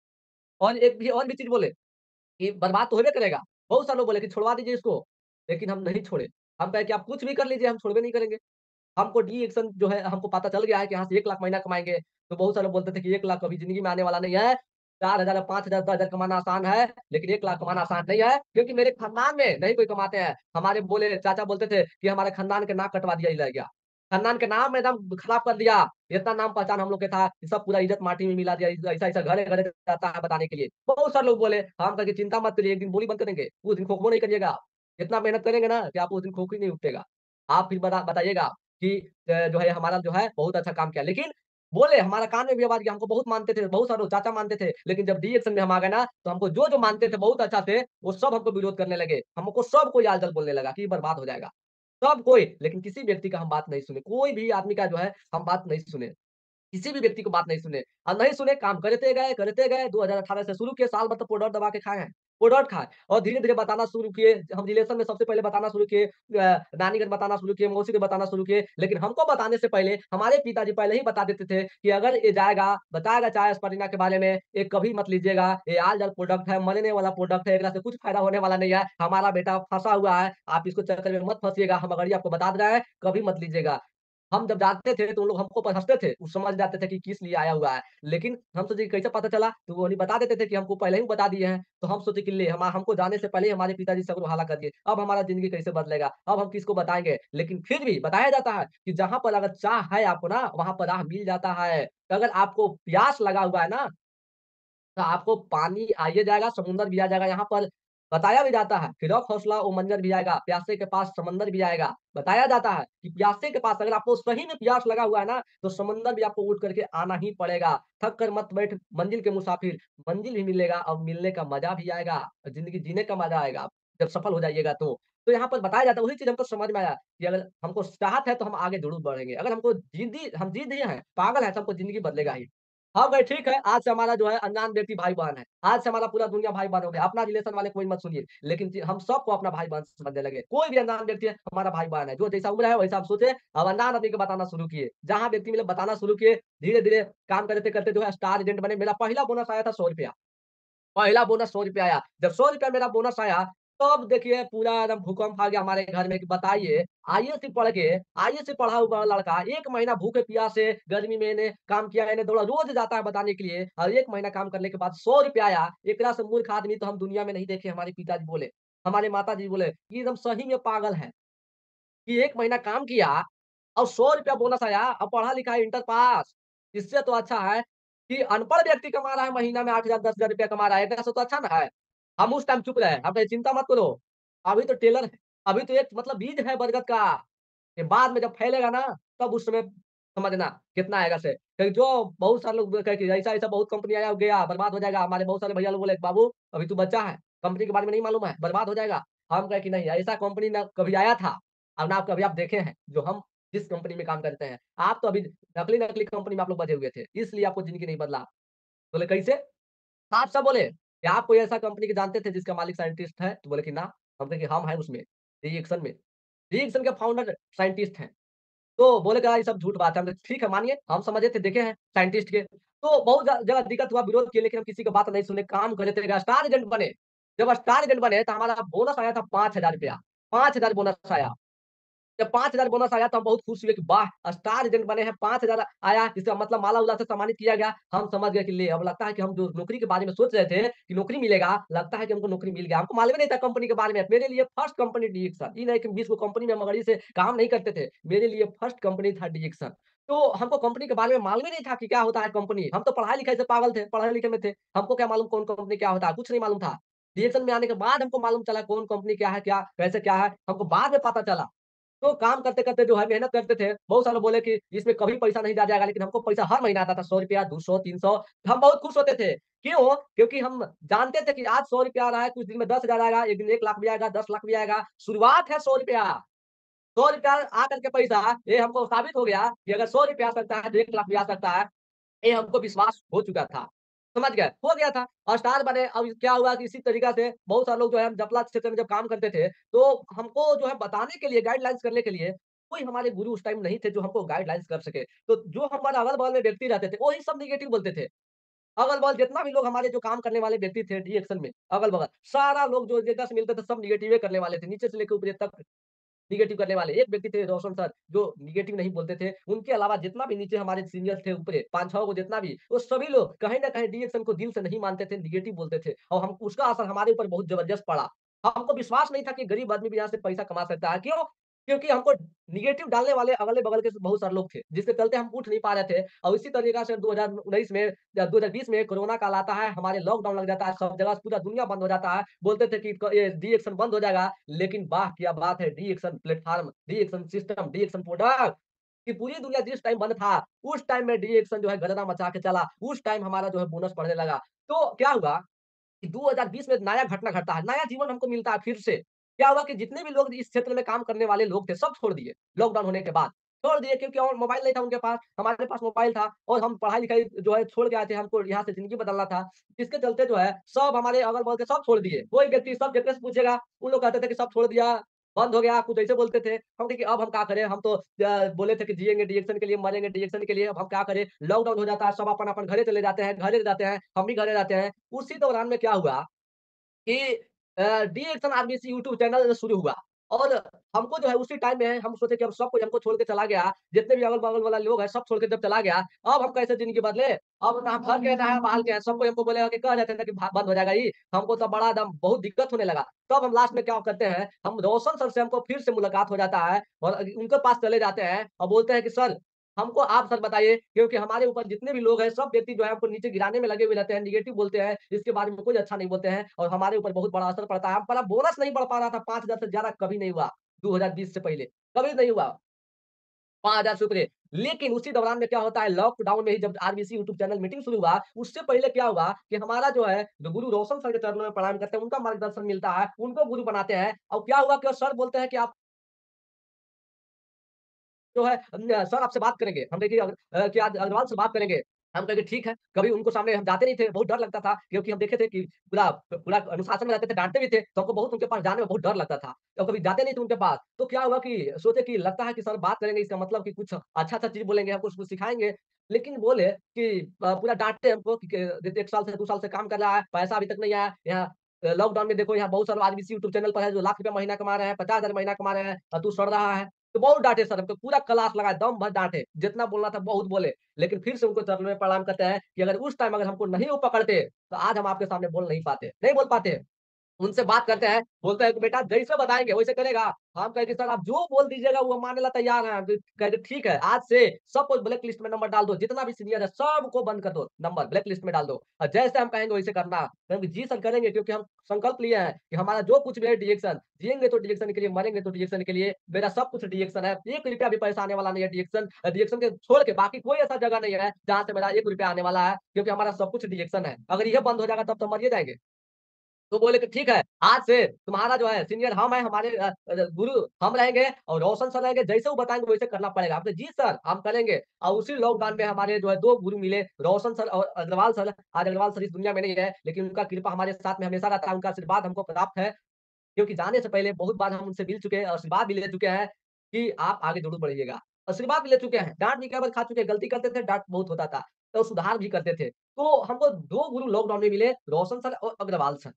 और भी चीज़ बोले कि बर्बाद तो होबे करेगा। बहुत सारे लोग बोले कि छुड़वा दीजिए इसको, लेकिन हम नहीं छोड़े। हम कहे कि आप कुछ भी कर लीजिए, हम छोड़बे नहीं करेंगे। हमको डी एक्शन जो है हमको पता चल गया है कि यहाँ से 1 लाख महीना कमाएँगे, तो बहुत सारे लोग बोलते थे कि 1 लाख कभी ज़िंदगी में आने वाला नहीं है। 4,000 या 5,000 10,000 कमाना आसान है, लेकिन 1 लाख कमाना आसान नहीं है, क्योंकि मेरे खानदान में नहीं कोई कमाते हैं। हमारे बोले चाचा बोलते थे कि हमारे खानदान के नाक कटवा दिया ही रहेगा। खानदान के नाम एकदम खराब कर दिया। इतना नाम पहचान हम लोग के था, कि सब पूरा इज़्ज़त माटी में मिला दिया। ऐसा-ऐसा घरे-घरे जाता है बताने के लिए। बहुत सारे लोग बोले, हम कहे कि चिंता मत करिए, एक दिन बोली बंद करेंगे, उस दिन खोखबो नहीं करिएगा आप। इतना मेहनत करेंगे ना कि आप उस दिन खोख ही नहीं उठेगा। आप फिर बताइएगा कि जो है हमारा जो है बहुत अच्छा काम किया। लेकिन बोले हमारा कान में भी आवाज़ गया, हमको बहुत मानते थे, बहुत सारे लोग चाचा मानते थे। लेकिन जब डी एक्शन में हम आ गए ना, तो हमको जो-जो मानते थे बहुत अच्छा थे, वो सब हमको विरोध करने लगे। हमको सब कोई आल-जल बोलने लगा कि ये बर्बाद हो जाएगा। सब कोई, लेकिन किसी व्यक्ति का हम बात नहीं सुने। कोई भी आदमी का जो है हम बात नहीं सुने। किसी भी व्यक्ति को बात नहीं सुने और नहीं सुने, काम करते गए 2018 से शुरू किए, साल भर तो पाउडर दबा के खाए हैं। प्रोडक्ट खाएँ और धीरे-धीरे बताना शुरू किए। हम रिलेशन में सबसे पहले बताना शुरू किए नानी को बताना शुरू किए, मौसी को बताना शुरू किए। लेकिन हमको बताने से पहले हमारे पिताजी पहले ही बता देते थे कि अगर ये जाएगा, बताएगा चाय एस्पर्टिना के बारे में, ये कभी मत लीजिएगा, ये आल-जल प्रोडक्ट है, मरने वाला प्रोडक्ट है, एकरा से कुछ फ़ायदा होने वाला नहीं है। हमारा बेटा फँसा हुआ है, आप इसको चक्कर में मत फँसिएगा, हम अगर ये आपको बता दे रहे हैं, कभी मत लीजिएगा। हम जब जाते थे तो उन लोग हमको ऊपर हँसते थे, वो समझ जाते थे कि किस लिए आया हुआ है। लेकिन हम सोचे कि कैसे पता चला? तो वो नहीं बता देते थे कि हमको पहले ही बता दिए हैं। तो हम सोचे कि ले हमको जाने से पहले ही हमारे पिताजी सगरो हाला कर दिए। अब हमारा ज़िंदगी कैसे बदलेगा? अब हम किसको बताएँगे? लेकिन फिर भी बताया जाता है कि जहाँ पर अगर चाह है आपको ना, वहाँ पर राह मिल जाता है। अगर आपको प्यास लगा हुआ है ना, तो आपको पानी आ ही जाएगा, समुंदर भी आ जाएगा। यहाँ पर बताया भी जाता है कि रख हौसला ओ मंज़र भी आएगा, प्यासे के पास समंदर भी आएगा। बताया जाता है कि प्यासे के पास अगर आपको सही में प्यास लगा हुआ है ना, तो समंदर भी आपको उठ करके आना ही पड़ेगा। थक कर मत बैठ मंजिल के मुसाफिर, मंजिल भी मिलेगा और मिलने का मज़ा भी आएगा, ज़िंदगी जीने का मज़ा आएगा, जब सफल हो जाइएगा तो। तो यहाँ पर बताया जाता है, वही चीज़ हमको समझ में आया कि अगर हमको चाहत है तो हम आगे ज़रूर बढ़ेंगे। अगर हमको हम जिद दिए हैं, पागल हैं, तो हमको ज़िंदगी बदलेगा ही। हाँ भाई ठीक है, आज से हमारा जो है अनजान व्यक्ति भाई-बहन है। आज से हमारा पूरा दुनिया भाई-बहन हो गया। अपना रिलेशन वाले कोई मत सुनिए, लेकिन हम सबको अपना भाई-बहन समझने लगे। कोई भी अनजान व्यक्ति है, हमारा भाई-बहन है। जो जैसा उम्र है वैसा आप सोचे, अब अनजान आदमी को बताना शुरू किए। जहाँ व्यक्ति मिले बताना शुरू किए, धीरे-धीरे काम करते-करते जो है स्टार एजेंट बने। मेरा पहला बोनस आया था ₹100 पहला बोनस ₹100 आया। जब ₹100 मेरा बोनस आया, तब देखिए पूरा एकदम भूकंप आ गया हमारे घर में कि बताइए, आईएएस से पढ़ा हुआ लड़का 1 महीना भूखे-प्यासे गर्मी में इन्हें काम किया, इन्हें दौड़ा रोज़ जाता है बताने के लिए और 1 महीना काम करने के बाद ₹100 आया। एकरा से मूर्ख आदमी तो हम दुनिया में नहीं देखे, हमारे पिताजी बोले। हमारे माताजी बोले, "ये एकदम सही में पागल है।" कि 1 महीना काम किया और ₹100 बोनस आया और पढ़ा-लिखा है इंटर पास। इससे तो अच्छा है कि अनपढ़ व्यक्ति कमा रहा है महीना में 8,000 ₹10,000 कमा रहा है, एकरा से तो अच्छा ना है। हम उस टाइम चुप रहे, हम कहे चिंता मत करो, अभी तो टेलर है, अभी तो एक मतलब बीज है बरगद का, ये बाद में जब फैलेगा ना तब उस समय समझना कितना आएगा से। फिर जो बहुत सारे लोग कहे कि ऐसा-ऐसा बहुत कंपनी आया गया, बर्बाद हो जाएगा। हमारे बहुत सारे भैया लोग बोले, "बाबू अभी तू बच्चा है, कंपनी के बारे में नहीं मालूम है, बर्बाद हो जाएगा।" हम कहे कि नहीं ऐसा कंपनी ना कभी आया था और ना कभी आप देखे हैं, जो हम जिस कंपनी में काम करते हैं। आप तो अभी नकली-नकली कंपनी में आप लोग बधे हुए थे, इसलिए आपको ज़िंदगी नहीं बदला। बोले कैसे? साफ-साफ बोले कि आप कोई ऐसा कंपनी के जानते थे जिसका मालिक साइंटिस्ट है? तो बोले कि ना। हम कहे कि हम हैं उसमें, रिएक्शन में। रिएक्शन के फाउंडर साइंटिस्ट हैं। तो बोले कि ये सब झूठ बात है। हमने ठीक है मानिए, हम समझे थे, देखे हैं साइंटिस्ट के। तो बहुत जगह दिक्कत हुआ, विरोध किए लेकिन हम किसी का बात नहीं सुने, काम करे थे, स्टार एजेंट बने। जब स्टार एजेंट बने तो हमारा बोनस आया था ₹5000 5,000 बोनस आया। जब 5,000 बोनस आया तो हम बहुत खुश हुए कि वाह! स्टार एजेंट बने हैं, 5,000 आया, इसका मतलब माला-वाला से सम्मानित किया गया। हम समझ गए कि ले अब लगता है कि हम जो नौकरी के बारे में सोच रहे थे कि नौकरी मिलेगा, लगता है कि हमको नौकरी मिल गया। हमको मालूम ही नहीं था कंपनी के बारे में। मेरे लिए फर्स्ट कंपनी डीएक्सन, ये नहीं कि 20 गो कंपनी में मगड़ी से काम नहीं करते थे। मेरे लिए फर्स्ट कंपनी था डीएक्सन। तो हमको कंपनी के बारे में मालूम ही नहीं था कि क्या होता है कंपनी। हम तो पढ़ाई-लिखाई से पागल थे, पढ़े-लिखे में थे। हमको क्या मालूम कौन कंपनी क्या होता है, कुछ नहीं मालूम था। डीएक्सन में आने के बाद हमको मालूम चला कौन कंपनी क्या है, क्या कैसे क्या है, हमको बाद में पता चला। तो काम करते-करते जो है मेहनत करते थे। बहुत सारे लोग बोले कि इसमें कभी पैसा नहीं दिया जाएगा, लेकिन हमको पैसा हर महीना आता था ₹100 200 300 हम बहुत खुश होते थे। क्यों? क्योंकि हम जानते थे कि आज ₹100 आ रहा है, कुछ दिन में 10,000 आएगा, एक दिन 1 लाख भी आएगा, 10 लाख भी आएगा। शुरुआत है ₹100 ₹100 आ कर के पैसा, ये हमको साबित हो गया कि अगर ₹100 आ सकता है, तो 1 लाख भी आ सकता है। ये हमको विश्वास हो चुका था। समझ गए? हो गया था और स्टार बने। अब क्या हुआ कि इसी तरीक़ा से बहुत सारे लोग जो है हम जपला क्षेत्र में जब काम करते थे, तो हमको जो है बताने के लिए गाइडलाइन्स करने के लिए कोई हमारे गुरु उस टाइम नहीं थे जो हमको गाइडलाइन्स कर सके। तो जो हमारे अगल-बगल में व्यक्ति रहते थे, वही सब नेगेटिव बोलते थे। अगल-बगल जितना भी लोग हमारे जो काम करने वाले व्यक्ति थे डी एक्शन में, अगल-बगल सारा लोग जो जिनका से मिलते थे सब नेगेटिव ही करने वाले थे। नीचे से लेके ऊपर तक नेगेटिव करने वाले। एक व्यक्ति थे रोशन सर, जो नेगेटिव नहीं बोलते थे। उनके अलावा जितना भी नीचे हमारे सीनियर थे ऊपरे 5-6 को जितना भी, वो सभी लोग कहीं न कहीं डीएक्शन को दिल से नहीं मानते थे, नेगेटिव बोलते थे और हम उसका असर हमारे ऊपर बहुत ज़बरदस्त पड़ा। हमको विश्वास नहीं था कि गरीब आदमी भी यहाँ से पैसा कमा सकता है। क्यों? क्योंकि हमको नेगेटिव डालने वाले अगल-बगल के बहुत सारे लोग थे, जिसके चलते हम उठ नहीं पा रहे थे और इसी तरीक़ा से 2019 में या 2020 में कोरोना काल आता है, हमारे लॉकडाउन लग जाता है, सब जगह पूरा दुनिया बंद हो जाता है। बोलते थे कि ये डी एक्शन बंद हो जाएगा, लेकिन वाह! क्या बात है D action platform, D action system, D action product कि पूरी दुनिया जिस टाइम बंद था, उस टाइम में डी एक्शन जो है गर्दा मचा के चला, उस टाइम हमारा जो है बोनस बढ़ने लगा। तो क्या हुआ कि 2020 में नया घटना घटता है, नया जीवन हमको मिलता है फिर से। क्या हुआ कि जितने भी लोग इस क्षेत्र में काम करने वाले लोग थे, सब छोड़ दिए, लॉकडाउन होने के बाद। छोड़ दिए क्योंकि और मोबाइल नहीं था उनके पास, हमारे पास मोबाइल था और हम पढ़ाई-लिखाई जो है छोड़ के आए थे, हमको यहाँ से ज़िंदगी बदलना था। जिसके चलते जो है सब हमारे अगल-बगल के सब छोड़ दिए। कोई व्यक्ति सब व्यक्ति से पूछेगा, उन लोग कहते थे कि सब छोड़ दिया, बंद हो गया, कुछ ऐसे बोलते थे। हम कहे कि अब हम क्या करें? हम तो बोले थे कि जिएँगे डिएक्शन के लिए, मरेंगे डिएक्शन के लिए, अब हम क्या करें? लॉकडाउन हो जाता है, सब अपन-अपन घरे चले जाते हैं, घरे जाते हैं, हम भी घरे जाते हैं। उसी दौरान में क्या हुआ कि D action RBC YouTube channel शुरू हुआ और हमको जो है उसी टाइम में हम सोचे कि अब सब कोई हमको छोड़ के चला गया, जितने भी अगल-बगल वाला लोग हैं सब छोड़ के जब चला गया, अब हम कैसे ज़िंदगी बदले? अब ना हम घर के ना है बाहर के हैं, सब कोई हमको बोलेगा कि कह रहे थे ना कि भा बंद हो जाएगा ये, हमको तो बड़ा एकदम बहुत दिक्कत होने लगा। तब हम लास्ट में क्या करते हैं, हम रोशन सर से हमको फिर से मुलाकात हो जाता है और उनके पास चले जाते हैं और बोलते हैं कि सर हमको आप सर बताइए क्योंकि हमारे ऊपर जितने भी लोग हैं, सब व्यक्ति जो है हमको नीचे गिराने में लगे हुए रहते हैं, नेगेटिव बोलते हैं, इसके बारे में कुछ अच्छा नहीं बोलते हैं और हमारे ऊपर बहुत बड़ा असर पड़ता है। हमारा बोनस नहीं बढ़ पा रहा था 5,000 से ज़्यादा कभी नहीं हुआ, 2020 से पहले, कभी नहीं हुआ। 5,000 से ऊपरे। लेकिन उसी दौरान में क्या होता है लॉकडाउन में ही जब आरबीसी यूट्यूब चैनल मीटिंग शुरू हुआ, उससे पहले क्या हुआ कि हमारा जो है, जो गुरु रोशन सर के चरणों में प्रणाम करते हैं, उनका मार्गदर्शन मिलता है, उनको गुरु बनाते हैं और क्या हुआ कि सर बोलते हैं कि आप जो है सर आपसे बात करेंगे। हम देखिए कि आज अग्रवाल से बात करेंगे। हम कहे कि ठीक है, कभी उनको सामने हम जाते नहीं थे, बहुत डर लगता था क्योंकि हम देखे थे कि पूरा पूरा अनुशासन में रहते थे, डाँटते भी थे, तो हमको बहुत उनके पास जाने में बहुत डर लगता था। तो कभी जाते नहीं थे उनके पास, तो क्या हुआ कि सोचे कि लगता है कि सर बात करेंगे इसका मतलब कि कुछ अच्छा-अच्छा चीज़ बोलेंगे, हमको कुछ सिखाएँगे। लेकिन बोले कि पूरा डाँटते हमको कि 1 साल से 2 साल से काम कर रहा है, पैसा अभी तक नहीं आया। यहाँ लॉकडाउन में देखो यहाँ बहुत सारे आदमी इसी यूट्यूब चैनल पर है जो लाख रुपया महीना कमा रहे हैं, 50,000 महीना कमा रहे हैं और तू सड़ रहा है। तो बहुत डाँटे सर हमको, पूरा क्लास लगाए, दम भर डाँटे, जितना बोलना था बहुत बोले। लेकिन फिर से उनको चरणों में प्रणाम करते हैं कि अगर उस टाइम अगर हमको नहीं वो पकड़ते, तो आज हम आपके सामने बोल नहीं पाते, नहीं बोल पाते। उनसे बात करते हैं, बोलते हैं कि बेटा जैसे बताएँगे वैसे करेगा। हम कहे कि सर आप जो बोल दीजिएगा वो मानने ला तैयार हैं। फिर कहे ठीक है, आज से सबको ब्लैक लिस्ट में नंबर डाल दो, जितना भी सीनियर है सबको बंद कर दो, नंबर ब्लैक लिस्ट में डाल दो। और जैसे हम कहेंगे वैसे करना। कहेंगे जी सर करेंगे क्योंकि हम संकल्प लिए हैं कि हमारा जो कुछ भी है डिएक्शन, जिएँगे तो डिएक्शन के लिए, मरेंगे तो डिएक्शन के लिए। मेरा सब कुछ डिएक्शन है, ₹1 भी पैसा आने वाला नहीं है डिएक्शन डिएक्शन के छोड़ के बाकी कोई ऐसा जगह नहीं है जहाँ से मेरा ₹1 आने वाला है, क्योंकि हमारा सब कुछ डिएक्शन है। अगर ये बंद हो जाएगा तब तो मर ही जाएँगे। तो बोले कि ठीक है, आज से तुम्हारा जो है सीनियर हम हैं, हमारे गुरु हम रहेंगे और रोशन सर रहेंगे, जैसे वो बताएँगे वैसे करना पड़ेगा। हमने जी सर, हम करेंगे और उसी लॉकडाउन में हमारे जो है 2 गुरु मिले, रोशन सर और अग्रवाल सर। आज अग्रवाल सर इस दुनिया में नहीं है, लेकिन उनका कृपा हमारे साथ में हमेशा रहता है, उनका आशीर्वाद हमको प्राप्त है, क्योंकि जाने से पहले बहुत बार हम उनसे मिल चुके हैं, आशीर्वाद भी ले चुके हैं कि आप आगे ज़रूर बढ़िएगा। आशीर्वाद भी ले चुके हैं, डाँट भी कई बार खा चुके हैं, गलती करते थे, डाँट बहुत होता था, तो सुधार भी करते थे। तो हमको 2 गुरु लॉकडाउन में मिले, रोशन सर और अग्रवाल सर।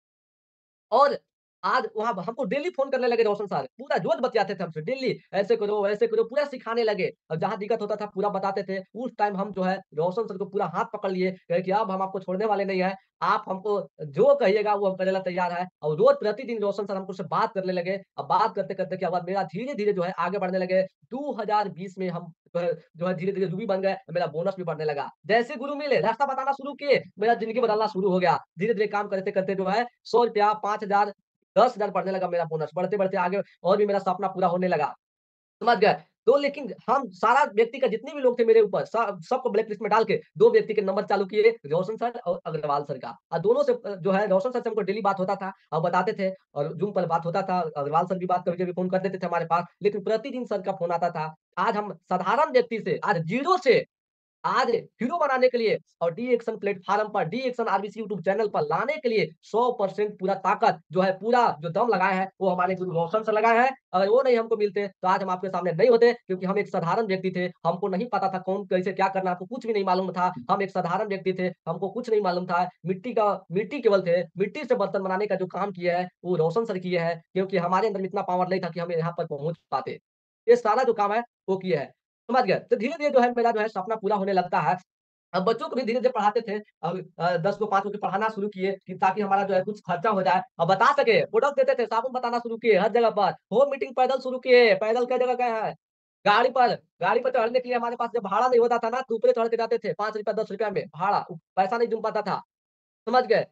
और आज वहाँ हमको डेली फ़ोन करने लगे रोशन सर, पूरा रोज़ बतियाते थे हमसे डेली, ऐसे करो, पूरा सिखाने लगे और जहाँ दिक्कत होता था पूरा बताते थे। उस टाइम हम जो है रोशन सर को पूरा हाथ पकड़ लिए, कहे कि अब हम आपको छोड़ने वाले नहीं हैं, आप हमको जो कहिएगा वो हम करने ला तैयार हैं और रोज़ प्रतिदिन रोशन सर हमको से बात करने लगे। अब बात करते-करते क्या हुआ मेरा धीरे-धीरे जो है आगे बढ़ने लगे। 2020 में हम जो है धीरे-धीरे रूबी बन गए, मेरा बोनस भी बढ़ने लगा। जैसे गुरु मिले, रास्ता बताना शुरू किए, मेरा ज़िंदगी बदलना शुरू हो गया। धीरे-धीरे काम करते-करते जो है ₹100 5,000 10,000 बढ़ने लगा मेरा बोनस, बढ़ते-बढ़ते आगे और भी मेरा सपना पूरा होने लगा। समझ गए? तो लेकिन हम सारा व्यक्ति का जितने भी लोग थे मेरे ऊपर सबको ब्लैक लिस्ट में डाल के 2 व्यक्ति के नंबर चालू किए, रोशन सर और अग्रवाल सर का। दोनों से जो है रोशन सर से हमको डेली बात होता था और बताते थे और जूम पर बात होता था। अग्रवाल सर भी बात कभी-कभी फ़ोन कर देते थे हमारे पास, लेकिन प्रतिदिन सर का फ़ोन आता था। आज हम साधारण व्यक्ति से आज ज़ीरो से आज हीरो बनाने के लिए और डी एक्शन प्लेटफ़ॉर्म पर D action RBC YouTube channel पर लाने के लिए 100% पूरा ताकत जो है, पूरा जो दम लगाए हैं, वो हमारे गुरु रोशन से लगाए हैं। अगर वो नहीं हमको मिलते, तो आज हम आपके सामने नहीं होते क्योंकि हम एक साधारण व्यक्ति थे। हमको नहीं पता था कौन कैसे क्या करना है, हमको कुछ भी नहीं मालूम था। हम एक साधारण व्यक्ति थे, हमको कुछ नहीं मालूम था। मिट्टी केवल थे, मिट्टी से बर्तन बनाने का जो काम किया है, वो रोशन सर किए हैं क्योंकि हमारे अंदर में इतना पावर नहीं था कि हम यहाँ पर पहुँच पाते। ये सारा जो काम है, वो किया है। समझ गए? तो धीरे-धीरे जो है मेरा जो है सपना पूरा होने लगता है। अब बच्चों को भी धीरे-धीरे पढ़ाते थे। अब 10 को 5 को पढ़ाना शुरू किए कि ताकि हमारा जो है कुछ खर्चा हो जाए और बता सके। प्रोडक्ट देते थे, साबुन बताना शुरू किए हर जगह पर। होम मीटिंग पैदल शुरू किए, पैदल कई जगह गए हैं। गाड़ी पर गाड़ी पर चढ़ने के लिए हमारे पास जब भाड़ा नहीं होता था ना, तो ऊपरे चढ़ के जाते थे ₹5 ₹10 में भाड़ा। पैसा नहीं जुम पाता था। समझ गए?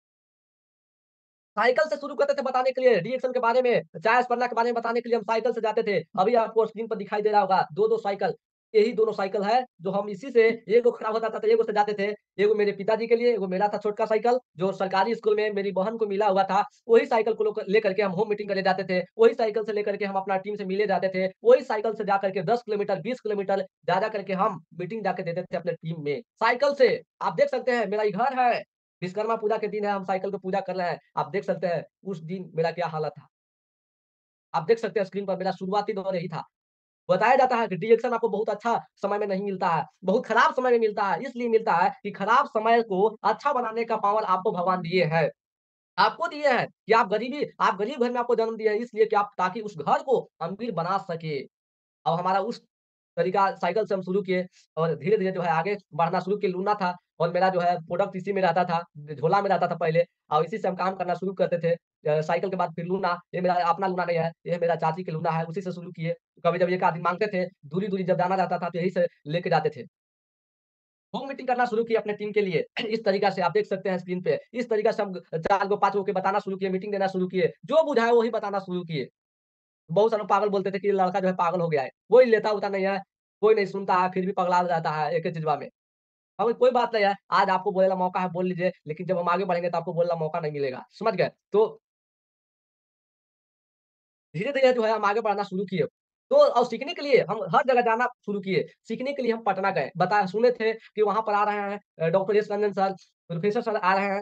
साइकिल से शुरू करते थे बताने के लिए, रिएक्शन के बारे में, चाय स्पन्ना के बारे में बताने के लिए हम साइकिल से जाते थे। अभी आपको स्क्रीन पर दिखाई दे रहा होगा 2-2 साइकिल। यही दोनों साइकिल है, जो हम इसी से एगो खराब होता था तो एगो सजाते थे। एगो मेरे पिताजी के लिए, एगो मेरा था छोटका साइकिल, जो सरकारी स्कूल में मेरी बहन को मिला हुआ था। वही साइकिल को लेकर के हम होम मीटिंग करने जाते थे। वही साइकिल से लेकर के हम अपना टीम से मिलने जाते थे। वही साइकिल से जाकर के 10 किलोमीटर, 20 किलोमीटर जा करके हम मीटिंग जाके देते थे अपने टीम में। साइकिल से आप देख सकते हैं मेरा ये घर है, विश्वकर्मा पूजा के दिन है, हम साइकिल को पूजा कर रहे हैं। आप देख सकते हैं उस दिन मेरा क्या हालत था। आप देख सकते हैं स्क्रीन पर मेरा शुरुआती दौर यही था। बताया जाता है कि डिएक्शन आपको बहुत अच्छा समय में नहीं मिलता है, बहुत खराब समय में मिलता है। इसलिए मिलता है कि खराब समय को अच्छा बनाने का पावर आपको भगवान दिए हैं। आपको दिए हैं कि आप गरीब घर में आपको जन्म दिए हैं इसलिए कि आप ताकि उस घर को अमीर बना सके। अब हमारा उस तरीका साइकिल से हम शुरू किए और धीरे-धीरे जो है आगे बढ़ना शुरू किए। लूना था और मेरा जो है प्रोडक्ट इसी में रहता था, झोला में रहता था पहले और इसी से हम काम करना शुरू करते थे। साइकिल के बाद फिर लूना, ये मेरा अपना लूना नहीं है, ये मेरा चाची के लूना है, उसी से शुरू किए। कभी जब 1 आध दिन माँगते थे, दूरी-दूरी जब जाना रहता था तो यही से लेके जाते थे। होम मीटिंग करना शुरू किए अपने टीम के लिए। इस तरीका से आप देख सकते हैं स्क्रीन पे। इस तरीका से हम 4 गो 5 गो के बताना शुरू किए, मीटिंग देना शुरू किए। जो बुझाए वही बताना शुरू किए। बहुत सारे लोग पागल बोलते थे कि ये लड़का जो है पागल हो गया है। कोई लेता-वेता नहीं है, कोई नहीं सुनता है, फिर भी पगला रहता है एक ही चीज़वा में। हाँ, कोई बात नहीं है, आज आपको बोलने का मौका है बोल लीजिए, लेकिन जब हम आगे बढ़ेंगे तो आपको बोलने का मौका नहीं मिलेगा। समझ गए? तो धीरे-धीरे जो है हम आगे बढ़ना शुरू किए। तो और सीखने के लिए हम हर जगह जाना शुरू किए। सीखने के लिए हम पटना गए। सुने थे कि वहाँ पर आ रहे हैं doctor S Ranjan sir, professor sir आ रहे हैं।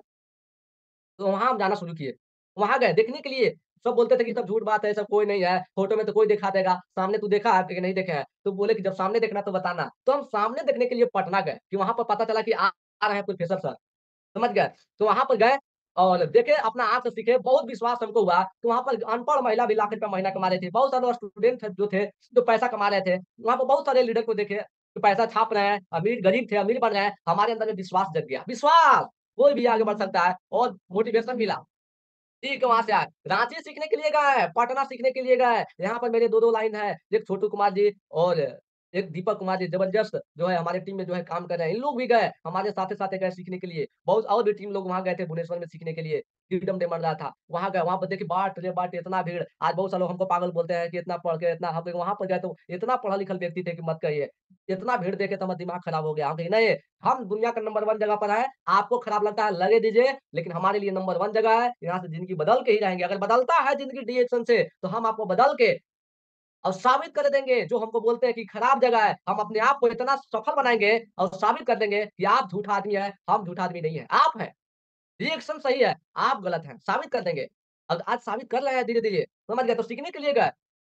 तो वहाँ हम जाना शुरू किए। वहाँ गए देखने के लिए, सब बोलते थे कि सब झूठ बात है, सब कोई नहीं है, फ़ोटो में तो कोई दिखा देगा, सामने तू देखा है कि नहीं देखे हैं? तो बोले कि जब सामने देखना तो बताना। तो हम सामने देखने के लिए पटना गए, कि वहाँ पर पता चला कि आ रहे हैं प्रोफेसर सर, समझ गए? तो वहाँ पर गए और देखे अपना आँख से सीखे, बहुत विश्वास हमको हुआ, तो वहाँ पर अनपढ़ महिला भी लाख रुपया महीना कमा रही थी, बहुत सारे स्टूडेंट थे जो पैसा कमा रहे थे। वहाँ पर बहुत सारे लीडर को देखे, जो पैसा छाप रहे हैं, अमीर गरीब थे, अमीर बन रहे हैं, हमारे अंदर में विश्वास जग गया। विश्वास! कोई भी आगे बढ़ सकता है और मोटिवेशन मिला। ठीक है, वहाँ से आए। रांची सीखने के लिए गए, पटना सीखने के लिए गए। यहाँ पर मेरे 2-2 लाइन है, एक छोटू कुमार जी और एक दीपक कुमार जी ज़बरदस्त जो है हमारे टीम में जो है काम कर रहे हैं। इन लोग भी गए, हमारे साथे-साथे गए सीखने के लिए। बहुत और भी टीम लोग वहाँ गए थे भुवनेश्वर में सीखने के लिए। फ्रीडम डे मन रहा था। वहाँ गए, वहाँ पर देखिए बाट रे बाट इतना भीड़। आज बहुत सारे लोग हमको पागल बोलते हैं कि इतना पढ़ के इतना हम वहाँ पर गए तो इतना पढ़ा-लिखा व्यक्ति थे कि मत कहिए। इतना भीड़ देखे तो हमारा दिमाग खराब हो गया। हम कहे नहीं, हम दुनिया का नंबर 1 जगह पर हैं। आपको खराब लगता है लगे दीजिए, लेकिन हमारे लिए नंबर 1 जगह है। यहाँ से ज़िंदगी बदल के ही रहेंगे। अगर बदलता है ज़िंदगी डी एक्शन से, तो हम आपको बदल के और साबित कर देंगे, जो हमको बोलते हैं कि खराब जगह है, हम अपने आप को इतना सफल बनाएँगे और साबित कर देंगे कि आप झूठा आदमी हैं, हम झूठा आदमी नहीं हैं, आप हैं। रिएक्शन सही है, आप गलत हैं, साबित कर देंगे। अब आज साबित कर रहे हैं धीरे-धीरे, समझ गए? तो सीखने के लिए गए।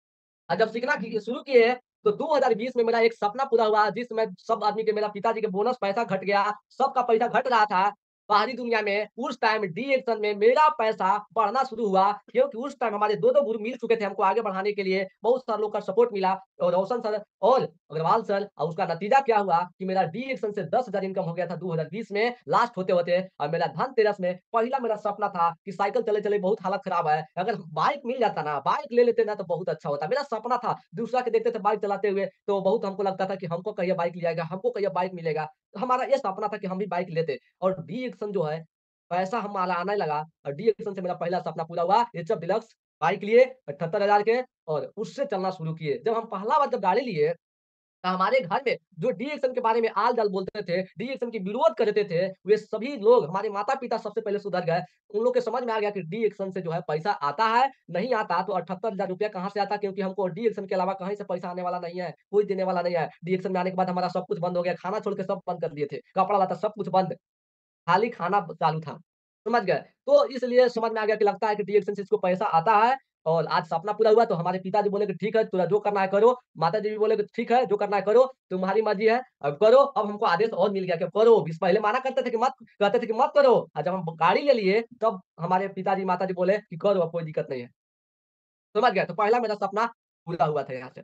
जब सीखना की शुरू किए, तो 2020 में मेरा एक सपना पूरा हुआ, जिसमें सब आदमी के मेरा पिताजी के बोनस पैसा घट गया, सबका पैसा घट रहा था बाहरी दुनिया में। उस टाइम डी एक्शन में मेरा पैसा बढ़ना शुरू हुआ, क्योंकि उस टाइम हमारे 2-2 गुरु मिल चुके थे हमको आगे बढ़ाने के लिए। बहुत सारे लोग का सपोर्ट मिला और रोशन सर और अग्रवाल सर और उसका नतीजा क्या हुआ कि मेरा डी एक्शन से 10,000 इनकम हो गया था 2020 में लास्ट होते-होते और मेरा धनतेरस में पहला मेरा सपना था कि साइकिल चले-चले बहुत हालत खराब है। अगर बाइक मिल जाता ना, बाइक ले लेते ना तो बहुत अच्छा होता। मेरा सपना था, दूसरा के देखते थे बाइक चलाते हुए तो बहुत हमको लगता था कि हमको कहिया बाइक लिया जाएगा, हमको कहिया बाइक मिलेगा। तो हमारा ये सपना था कि हम भी बाइक लेते और डी एक्शन जो है, पैसा हमारा आने लगा और डी एक्शन से मेरा पहला सपना पूरा हुआ। एचएफ डीलक्स बाइक लिए 78,000 के और उससे चलना शुरू किए। जब हम पहला बार जब गाड़ी लिए हमारे घर में जो डी एक्शन के बारे में आल-जाल बोलते थे, डी एक्शन की विरोध करते थे, वे सभी लोग हमारे माता-पिता सबसे पहले सुधर गए। उन लोग के समझ में आ गया कि डी एक्शन से जो है पैसा आता है, नहीं आता तो 78,000 रुपया कहाँ से आता क्योंकि हमको डी एक्शन के अलावा कहीं से पैसा आने वाला नहीं है, कोई देने वाला नहीं है। डी एक्शन में आने के बाद हमारा सब कुछ बंद हो गया, खाना छोड़ के सब बंद कर दिए थे, कपड़ा-लत्ता सब कुछ बंद। खाली खाना चालू था, समझ गए? तो इसलिए समझ में आ गया कि लगता है कि डीएक्शन से इसको पैसा आता है और आज सपना पूरा हुआ तो हमारे पिताजी बोले कि ठीक है, तुझे जो करना है करो। माताजी भी बोले कि ठीक है, जो करना है करो, तुम्हारी मर्ज़ी है, अब करो। अब हमको आदेश और मिल गया कि करो। बीस पहले मना करते थे कि मत कहते थे कि मत करो और जब हम गाड़ी ले लिए तब हमारे पिताजी, माताजी बोले कि करो अब कोई दिक्कत नहीं है। समझ गए? तो पहला मेरा सपना पूरा हुआ था यहाँ से।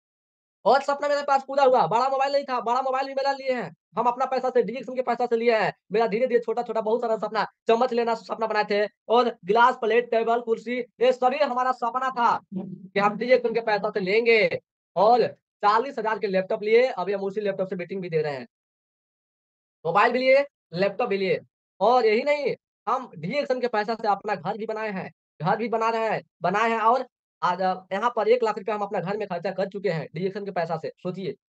और सपना मेरे पास पूरा हुआ, बड़ा मोबाइल नहीं था, बड़ा मोबाइल भी मेरा लिए हैं। हम अपना पैसा से डीएक्शन के पैसा से लिए हैं। मेरा धीरे-धीरे छोटा-छोटा बहुत सारा सपना, चम्मच लेना सपना बनाए थे और गिलास, प्लेट, टेबल, कुर्सी ये सभी हमारा सपना था कि हम डीएक्शन के पैसा से लेंगे और 40,000 के लैपटॉप लिए, अभी हम उसी लैपटॉप से मीटिंग भी दे रहे हैं। मोबाइल भी लिए, लैपटॉप भी लिए और यही नहीं, हम डीएक्शन के पैसा से अपना घर भी बनाए हैं। घर भी बनाए हैं और आज यहाँ पर 1 लाख रुपया हम अपना घर में खर्चा कर चुके हैं डीएक्शन के पैसा से, सोचिए।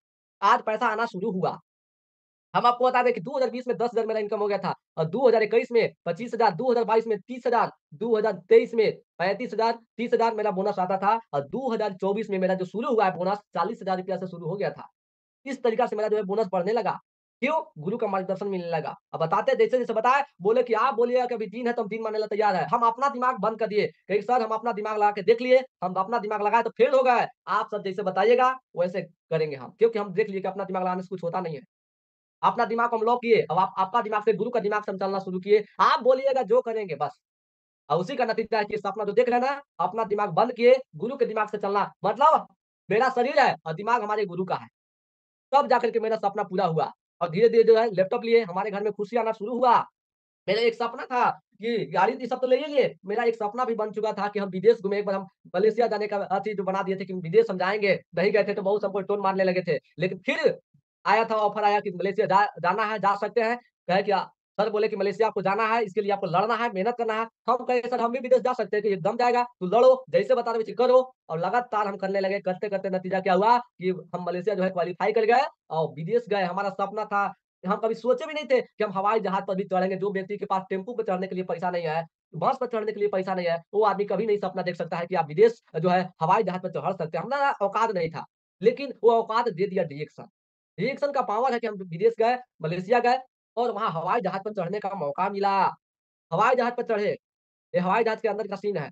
आज पैसा आना शुरू हुआ। हम आपको बता दें कि 2020 में 10,000 मेरा इनकम हो गया था और 2021 में 25,000, 2022 में 30,000, 2023 में 35,000, 30,000 मेरा बोनस आता था और 2024 में मेरा जो शुरू हुआ है बोनस 40,000 रुपया से शुरू हो गया था। इस तरीक़ा से मेरा जो है बोनस बढ़ने लगा। क्यों? गुरु का मार्गदर्शन मिलने लगा। अब बताते हैं जैसे-जैसे बताए, बोले कि आप बोलिएगा कि अभी दिन है तो हम दिन मानने ला तैयार है। हम अपना दिमाग बंद कर दिए, कहे सर हम अपना दिमाग लगा के देख लिए, हम अपना दिमाग लगाए तो फेल हो गए। आप सब जैसे बताइएगा वैसे करेंगे हम, क्योंकि हम देख लिए कि अपना दिमाग लगाने से कुछ होता नहीं है। अपना दिमाग को हम लॉक किए, अब आप आपका दिमाग से गुरु का दिमाग से हम चलना शुरू किए। आप बोलिएगा जो करेंगे बस। और उसी का नतीजा है कि सपना जो देख रहे हैं ना, अपना दिमाग बंद किए, गुरु के दिमाग से चलना मतलब मेरा शरीर है और दिमाग हमारे गुरु का है। तब जाकर के मेरा सपना पूरा हुआ और धीरे-धीरे जो है लैपटॉप लिए, हमारे घर में खुशी आना शुरू हुआ। मेरा एक सपना था कि गाड़ी ये सब तो ले ही लिए, मेरा एक सपना भी बन चुका था कि हम विदेश घूमे, एक बार हम मलेशिया जाने का चीज़ जो बना दिए थे कि विदेश हम जाएँगे, नहीं गए थे तो बहुत हमको टोन मारने लगे थे। लेकिन फिर आया था ऑफर आया कि मलेशिया जाना है, जा सकते हैं। कहे कि सर बोले कि मलेशिया आपको जाना है, इसके लिए आपको लड़ना है, मेहनत करना है। हम कहे सर हम भी विदेश जा सकते हैं, कि एकदम जाएगा, तू लड़ो, जैसे बता रहे वैसे करो और लगातार हम करने लगे, करते-करते नतीजा क्या हुआ कि हम मलेशिया जो है क्वालीफाई कर गए और विदेश गए। हमारा सपना था, हम कभी सोचे भी नहीं थे कि हम हवाई जहाज़ पर भी चढ़ेंगे। जो व्यक्ति के पास टेम्पू पे चढ़ने के लिए पैसा नहीं है, बस पर चढ़ने के लिए पैसा नहीं है, वो आदमी कभी नहीं सपना देख सकता है कि आप विदेश जो है हवाई जहाज़ पे चढ़ सकते हैं। हमारा औकात नहीं था, लेकिन वो औकात दे दिया डिएक्शन। डिएक्शन का पावर है कि हम विदेश गए, मलेशिया गए और वहाँ हवाई जहाज़ पर चढ़ने का मौका मिला। हवाई जहाज़ पर चढ़े, ये हवाई जहाज़ के अंदर का सीन है।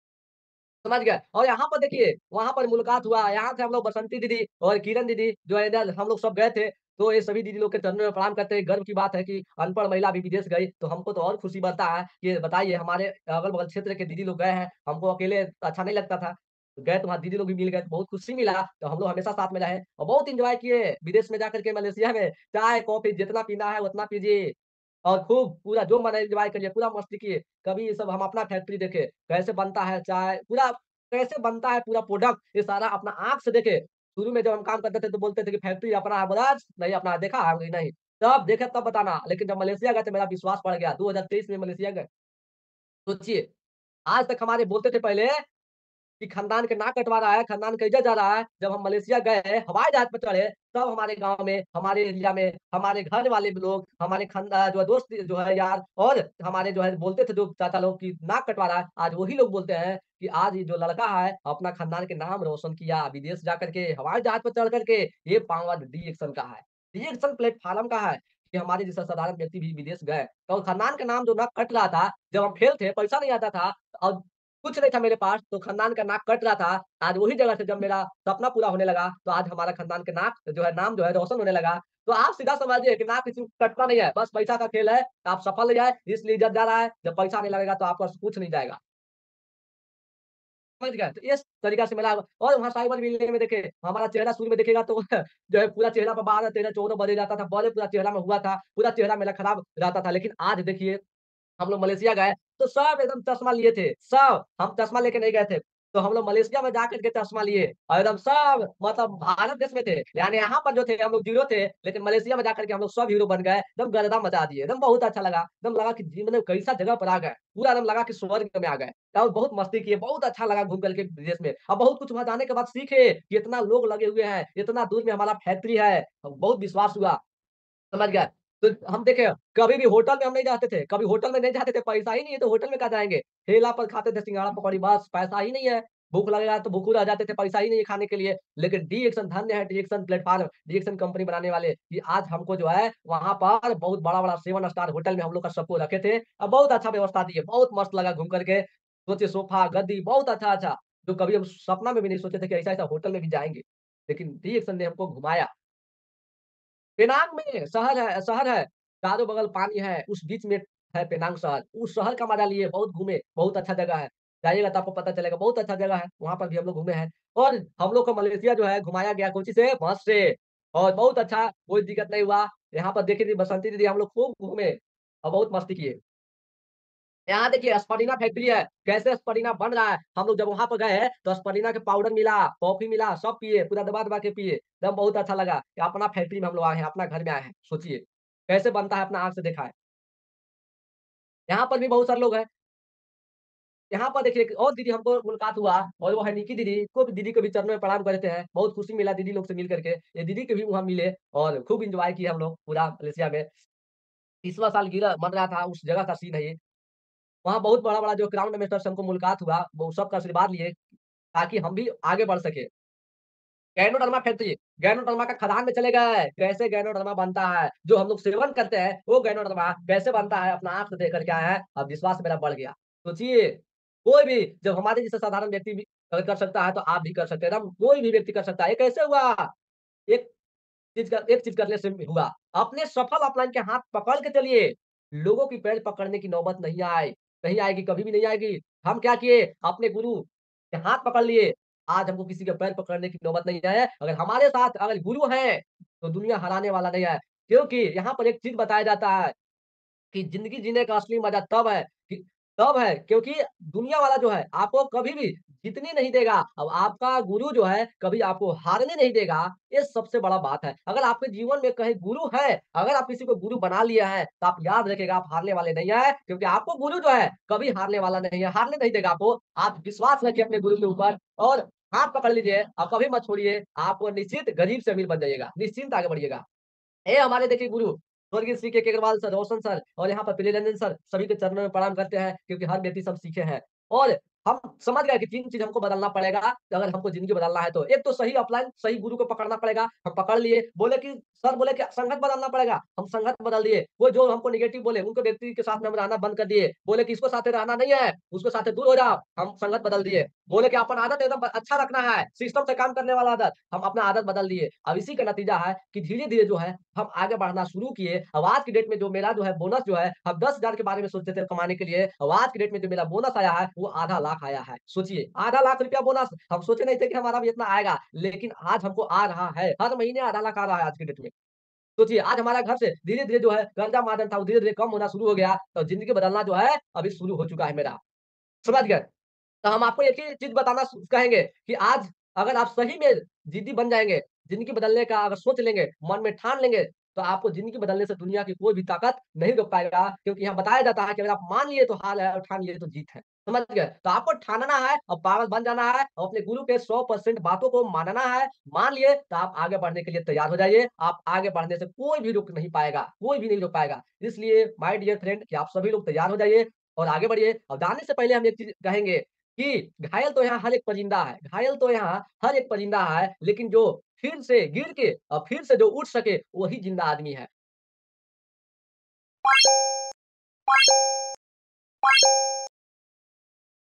समझ गए? और यहाँ पर देखिए, वहाँ पर मुलाकात हुआ, यहाँ से हम लोग बसंती दीदी और किरण दीदी जो है इधर हम लोग सब गए थे। तो ये सभी दीदी लोग के चरणों में प्रणाम करते हैं, गर्व की बात है कि अनपढ़ महिला भी विदेश गई, तो हमको तो और खुशी बढ़ता है कि बताइए हमारे अगल-बगल क्षेत्र के दीदी लोग गए हैं, हमको अकेले अच्छा नहीं लगता था। गए तो वहाँ दीदी लोग भी मिल गए, तो बहुत खुशी मिला, तो हम लोग हमेशा साथ में रहे और बहुत एन्जॉय किए विदेश में जाकर के मलेशिया में, चाय, कॉफ़ी जितना पीना है उतना पीजिए और खूब पूरा जो मन है एन्जॉय करिए, पूरा मस्ती किए। कभी ये सब हम अपना फैक्ट्री देखे, कैसे बनता है चाय, पूरा कैसे बनता है पूरा प्रोडक्ट, ये सारा अपना आँख से देखे। शुरू में जब हम काम करते थे तो बोलते थे कि फैक्ट्री अपना है, बोला नहीं अपना है, देखा है? नहीं। तब देखे तब बताना, लेकिन जब मलेशिया गए तो मेरा विश्वास बढ़ गया, 2023 में मलेशिया गए। सोचिए, आज तक हमारे बोलते थे पहले कि खानदान के नाक कटवा रहा है, खानदान का इज़्ज़त जा रहा है। जब हम मलेशिया गए, हवाई जहाज़ पे चढ़े, तब हमारे गाँव में, हमारे एरिया में, हमारे घर वाले भी लोग, हमारे जो है दोस्त जो है यार और हमारे जो है बोलते थे जो चाचा लोग कि नाक कटवा रहा है, आज वही लोग बोलते हैं कि आज ये जो लड़का है, अपना खानदान के नाम रोशन किया, विदेश जाकर के, हवाई जहाज़ पर चढ़ कर के, ये पावर डी एक्शन का है। डी एक्शन प्लेटफ़ॉर्म का है कि हमारे जैसा साधारण व्यक्ति भी विदेश गए, तो खानदान का नाम जो ना कट रहा था, जब हम फेल थे, पैसा नहीं आता था और कुछ नहीं था मेरे पास, तो खानदान का नाक कट रहा था। आज वही जगह से जब मेरा सपना पूरा होने लगा, तो आज हमारा खानदान के नाक जो है नाम जो है रोशन होने लगा। तो आप सीधा समझिए कि नाक किसी को कटता नहीं है, बस पैसा का खेल है। आप सफल हो जाए, इसलिए इज़्ज़त जा रहा है, जब पैसा नहीं लगेगा तो आपका कुछ नहीं जाएगा। समझ गए? तो इस तरीका से मिला और वहाँ साइबर मिलने में देखिए, हमारा चेहरा शुरू में देखिएगा तो जो है पूरा चेहरा पे 12, 13, 14 बजे जाता था, बड़े पूरा चेहरा में हुआ था, पूरा चेहरा मेरा खराब रहता था। लेकिन आज देखिए हम लोग मलेशिया गए, तो सब एकदम चश्मा लिए थे, सब। हम चश्मा लेके नहीं गए थे। तो हम लोग मलेशिया में जाकर के चश्मा लिए और एकदम सब मतलब भारत देश में थे। यानी यहाँ पर जो थे हम लोग ज़ीरो थे, लेकिन मलेशिया में जाकर के हम लोग सब हीरो बन गए, एकदम गर्दा मचा दिए, एकदम बहुत अच्छा लगा। एकदम लगा कि जी मतलब कैसा जगह पर आ गए, पूरा एकदम लगा कि स्वर्ग में आ गए और बहुत मस्ती किए, बहुत अच्छा लगा घूम कर के विदेश में। और बहुत कुछ वहाँ जाने के बाद सीखे कि इतना लोग लगे हुए हैं, इतना दूर में हमारा फैक्ट्री है, बहुत विश्वास हुआ। समझ गए? तो हम देखें कभी भी होटल में हम नहीं जाते थे, कभी होटल में नहीं जाते थे, पैसा ही नहीं है तो होटल में कहाँ जाएँगे? ठेला पर खाते थे सिंघाड़ा पकौड़ी बस, पैसा ही नहीं है। भूख लगेगा तो भूखू रह जाते थे, पैसा ही नहीं है खाने के लिए। लेकिन डी एक्शन धन्य है D action platform, D action company बनाने वाले कि आज हमको जो है वहाँ पर बहुत बड़ा-बड़ा 7 स्टार होटल में हम लोग का सबको रखे थे और बहुत अच्छा व्यवस्था दिए, बहुत मस्त लगा घूम कर के। सोचिए सोफ़ा, गद्दी बहुत अच्छा-अच्छा, जो कभी हम सपना में भी नहीं सोचे थे कि ऐसा-ऐसा होटल में भी जाएँगे। लेकिन डी एक्शन ने हमको घुमाया। पेनांग में शहर है, चारों बगल पानी है, उस बीच में है पेनांग शहर। उस शहर का मज़ा लिए, बहुत घूमे, बहुत अच्छा जगह है। जाइएगा तो आपको पता चलेगा, बहुत अच्छा जगह है, वहाँ पर भी हम लोग घूमे हैं। और हम लोग को मलेशिया जो है घुमाया गया कोची से? बस से और बहुत अच्छा, कोई दिक्कत नहीं हुआ। यहाँ पर देखी थी बसंती दीदी हम लोग खूब घूमे और बहुत मस्ती किए। यहाँ देखिए स्परीना फैक्ट्री है, कैसे स्परीना बन रहा है। हम लोग जब वहाँ पर गए तो स्परीना के पाउडर मिला, कॉफ़ी मिला, सब पिए, पूरा दबा-दबा के पिए। एकदम बहुत अच्छा लगा कि अपना फैक्ट्री में हम लोग आए हैं, अपना घर में आए हैं। सोचिए, कैसे बनता है अपना आँख से देखा है। यहाँ पर भी बहुत सारे लोग हैं यहाँ पर देखिए एक और दीदी हमको मुलाकात हुआ और वो है निकी दीदी, को भी दीदी को भी चरणों में प्रणाम करते हैं। बहुत खुशी मिला दीदी लोग से मिल कर के। ये दीदी के भी वहाँ मिले और खूब एन्जॉय किए हम लोग पूरा मलेशिया में। 30वां सालगिरह मन रहा था, उस जगह का सीन है ये। वहाँ बहुत बड़ा-बड़ा जो क्राउन एम्बेसडर से हमको मुलाकात हुआ, वो सबका आशीर्वाद लिए ताकि हम भी आगे बढ़ सकें। गैनोडर्मा फैक्ट्री, गैनोडर्मा का खदान में चले गए, कैसे गैनोडर्मा बनता है, जो हम लोग सेवन करते हैं, वो गैनोडर्मा कैसे बनता है, अपना आँख से देख कर के आए हैं, अब विश्वास मेरा बढ़ गया। सोचिए, कोई भी जब हमारे जैसे साधारण व्यक्ति भी अगर कर सकता है, तो आप भी कर सकते हैं, एकदम कोई भी व्यक्ति कर सकता है। ये कैसे हुआ? एक एक चीज़ करने से हुआ। अपने सफल अपलाइन के हाथ पकड़ के चलिए। लोगों की पैर पकड़ने की नौबत नहीं नहीं आएगी, कभी भी नहीं आएगी। हम क्या किए? अपने गुरु के हाथ पकड़ लिए। आज हमको किसी के पैर पकड़ने की नौबत नहीं है। अगर हमारे साथ अगर गुरु हैं, तो दुनिया हराने वाला नहीं है। क्योंकि यहाँ पर एक चीज़ बताया जाता है कि ज़िंदगी जीने का असली मज़ा तब है क्योंकि दुनिया वाला जो है आपको कभी भी जीतने नहीं देगा। अब आपका गुरु जो है कभी आपको हारने नहीं देगा, ये सबसे बड़ा बात है। अगर आपके जीवन में कहीं गुरु है, अगर आप किसी को गुरु बना लिया है, तो आप याद रखिएगा आप हारने वाले नहीं हैं क्योंकि आपको गुरु जो है कभी हारने वाला नहीं है, हारने नहीं देगा आपको। आप विश्वास रखिए अपने गुरु के ऊपर और हाथ पकड़ लीजिए और कभी मत छोड़िए। आप निश्चित गरीब से अमीर बन जाइएगा, निश्चिंत आगे बढ़िएगा। ये हमारे देखिए गुरु स्वर्गीय श्री के अग्रवाल सर, रोशन सर और यहाँ पर प्रियरंजन सर सभी के चरणों में प्रणाम करते हैं क्योंकि हर व्यक्ति सब सीखे हैं। और हम समझ गए कि 3 चीज़ हमको बदलना पड़ेगा, अगर हमको ज़िंदगी बदलना है तो। एक तो सही अपलाइन, सही गुरु को पकड़ना पड़ेगा, हम पकड़ लिए। सर बोले कि संगत बदलना पड़ेगा, हम संगत बदल दिए। वो जो हमको नेगेटिव बोले, उनको व्यक्ति के साथ में हम रहना बंद कर दिए। बोले कि इसको साथे रहना नहीं है, उसको साथे दूर हो जाओ, हम संगत बदल दिए। बोले कि अपन आदत एकदम अच्छा रखना है, सिस्टम से काम करने वाला आदत, हम अपना आदत बदल दिए। अब इसी का नतीजा है कि धीरे-धीरे जो है हम आगे बढ़ना शुरू किए। अब आज की डेट में जो मेरा जो है बोनस जो है, हम 10,000 के बारे में सोचते थे कमाने के लिए, अब आज की डेट में जो मेरा बोनस आया है, वो आधा लाख आया है। सोचिए, आधा लाख रुपया बोनस, हम सोचे नहीं थे कि हमारा भी इतना आएगा, लेकिन आज हमको आ रहा है। हर महीने आधा लाख आ रहा है आज की डेट में। सोचिए, आज हमारा घर से धीरे-धीरे जो है कर्जा-मार्जन था, वो धीरे-धीरे कम होना शुरू हो गया, तो ज़िंदगी बदलना जो है, अभी शुरू हो चुका है मेरा। समझ गए? तो हम आपको एक ही चीज़ बताना कहेंगे कि आज अगर आप सही में ज़िद्दी बन जाएँगे, ज़िंदगी बदलने का अगर सोच लेंगे, मन में ठान लेंगे, तो आपको ज़िंदगी बदलने से दुनिया की कोई भी ताकत नहीं रोक पाएगा क्योंकि यहाँ बताया जाता है कि अगर आप मान लिए तो हार है और ठान लिए तो जीत है। समझ गए? तो आपको ठानना है और पागल बन जाना है और अपने गुरु के 100% बातों को मानना है। मान लिए तो आप आगे बढ़ने के लिए तैयार हो जाइए। आप आगे बढ़ने से कोई भी रोक नहीं पाएगा, कोई भी नहीं रोक पाएगा। इसलिए माय डियर फ्रेंड कि आप सभी लोग तैयार हो जाइए और आगे बढ़िए और जाने से पहले हम एक चीज़ कहेंगे कि घायल तो यहाँ हर एक परिंदा है, घायल तो यहाँ हर एक परिंदा है, लेकिन जो फिर से गिर के और फिर से जो उठ सके, वही ज़िंदा आदमी है।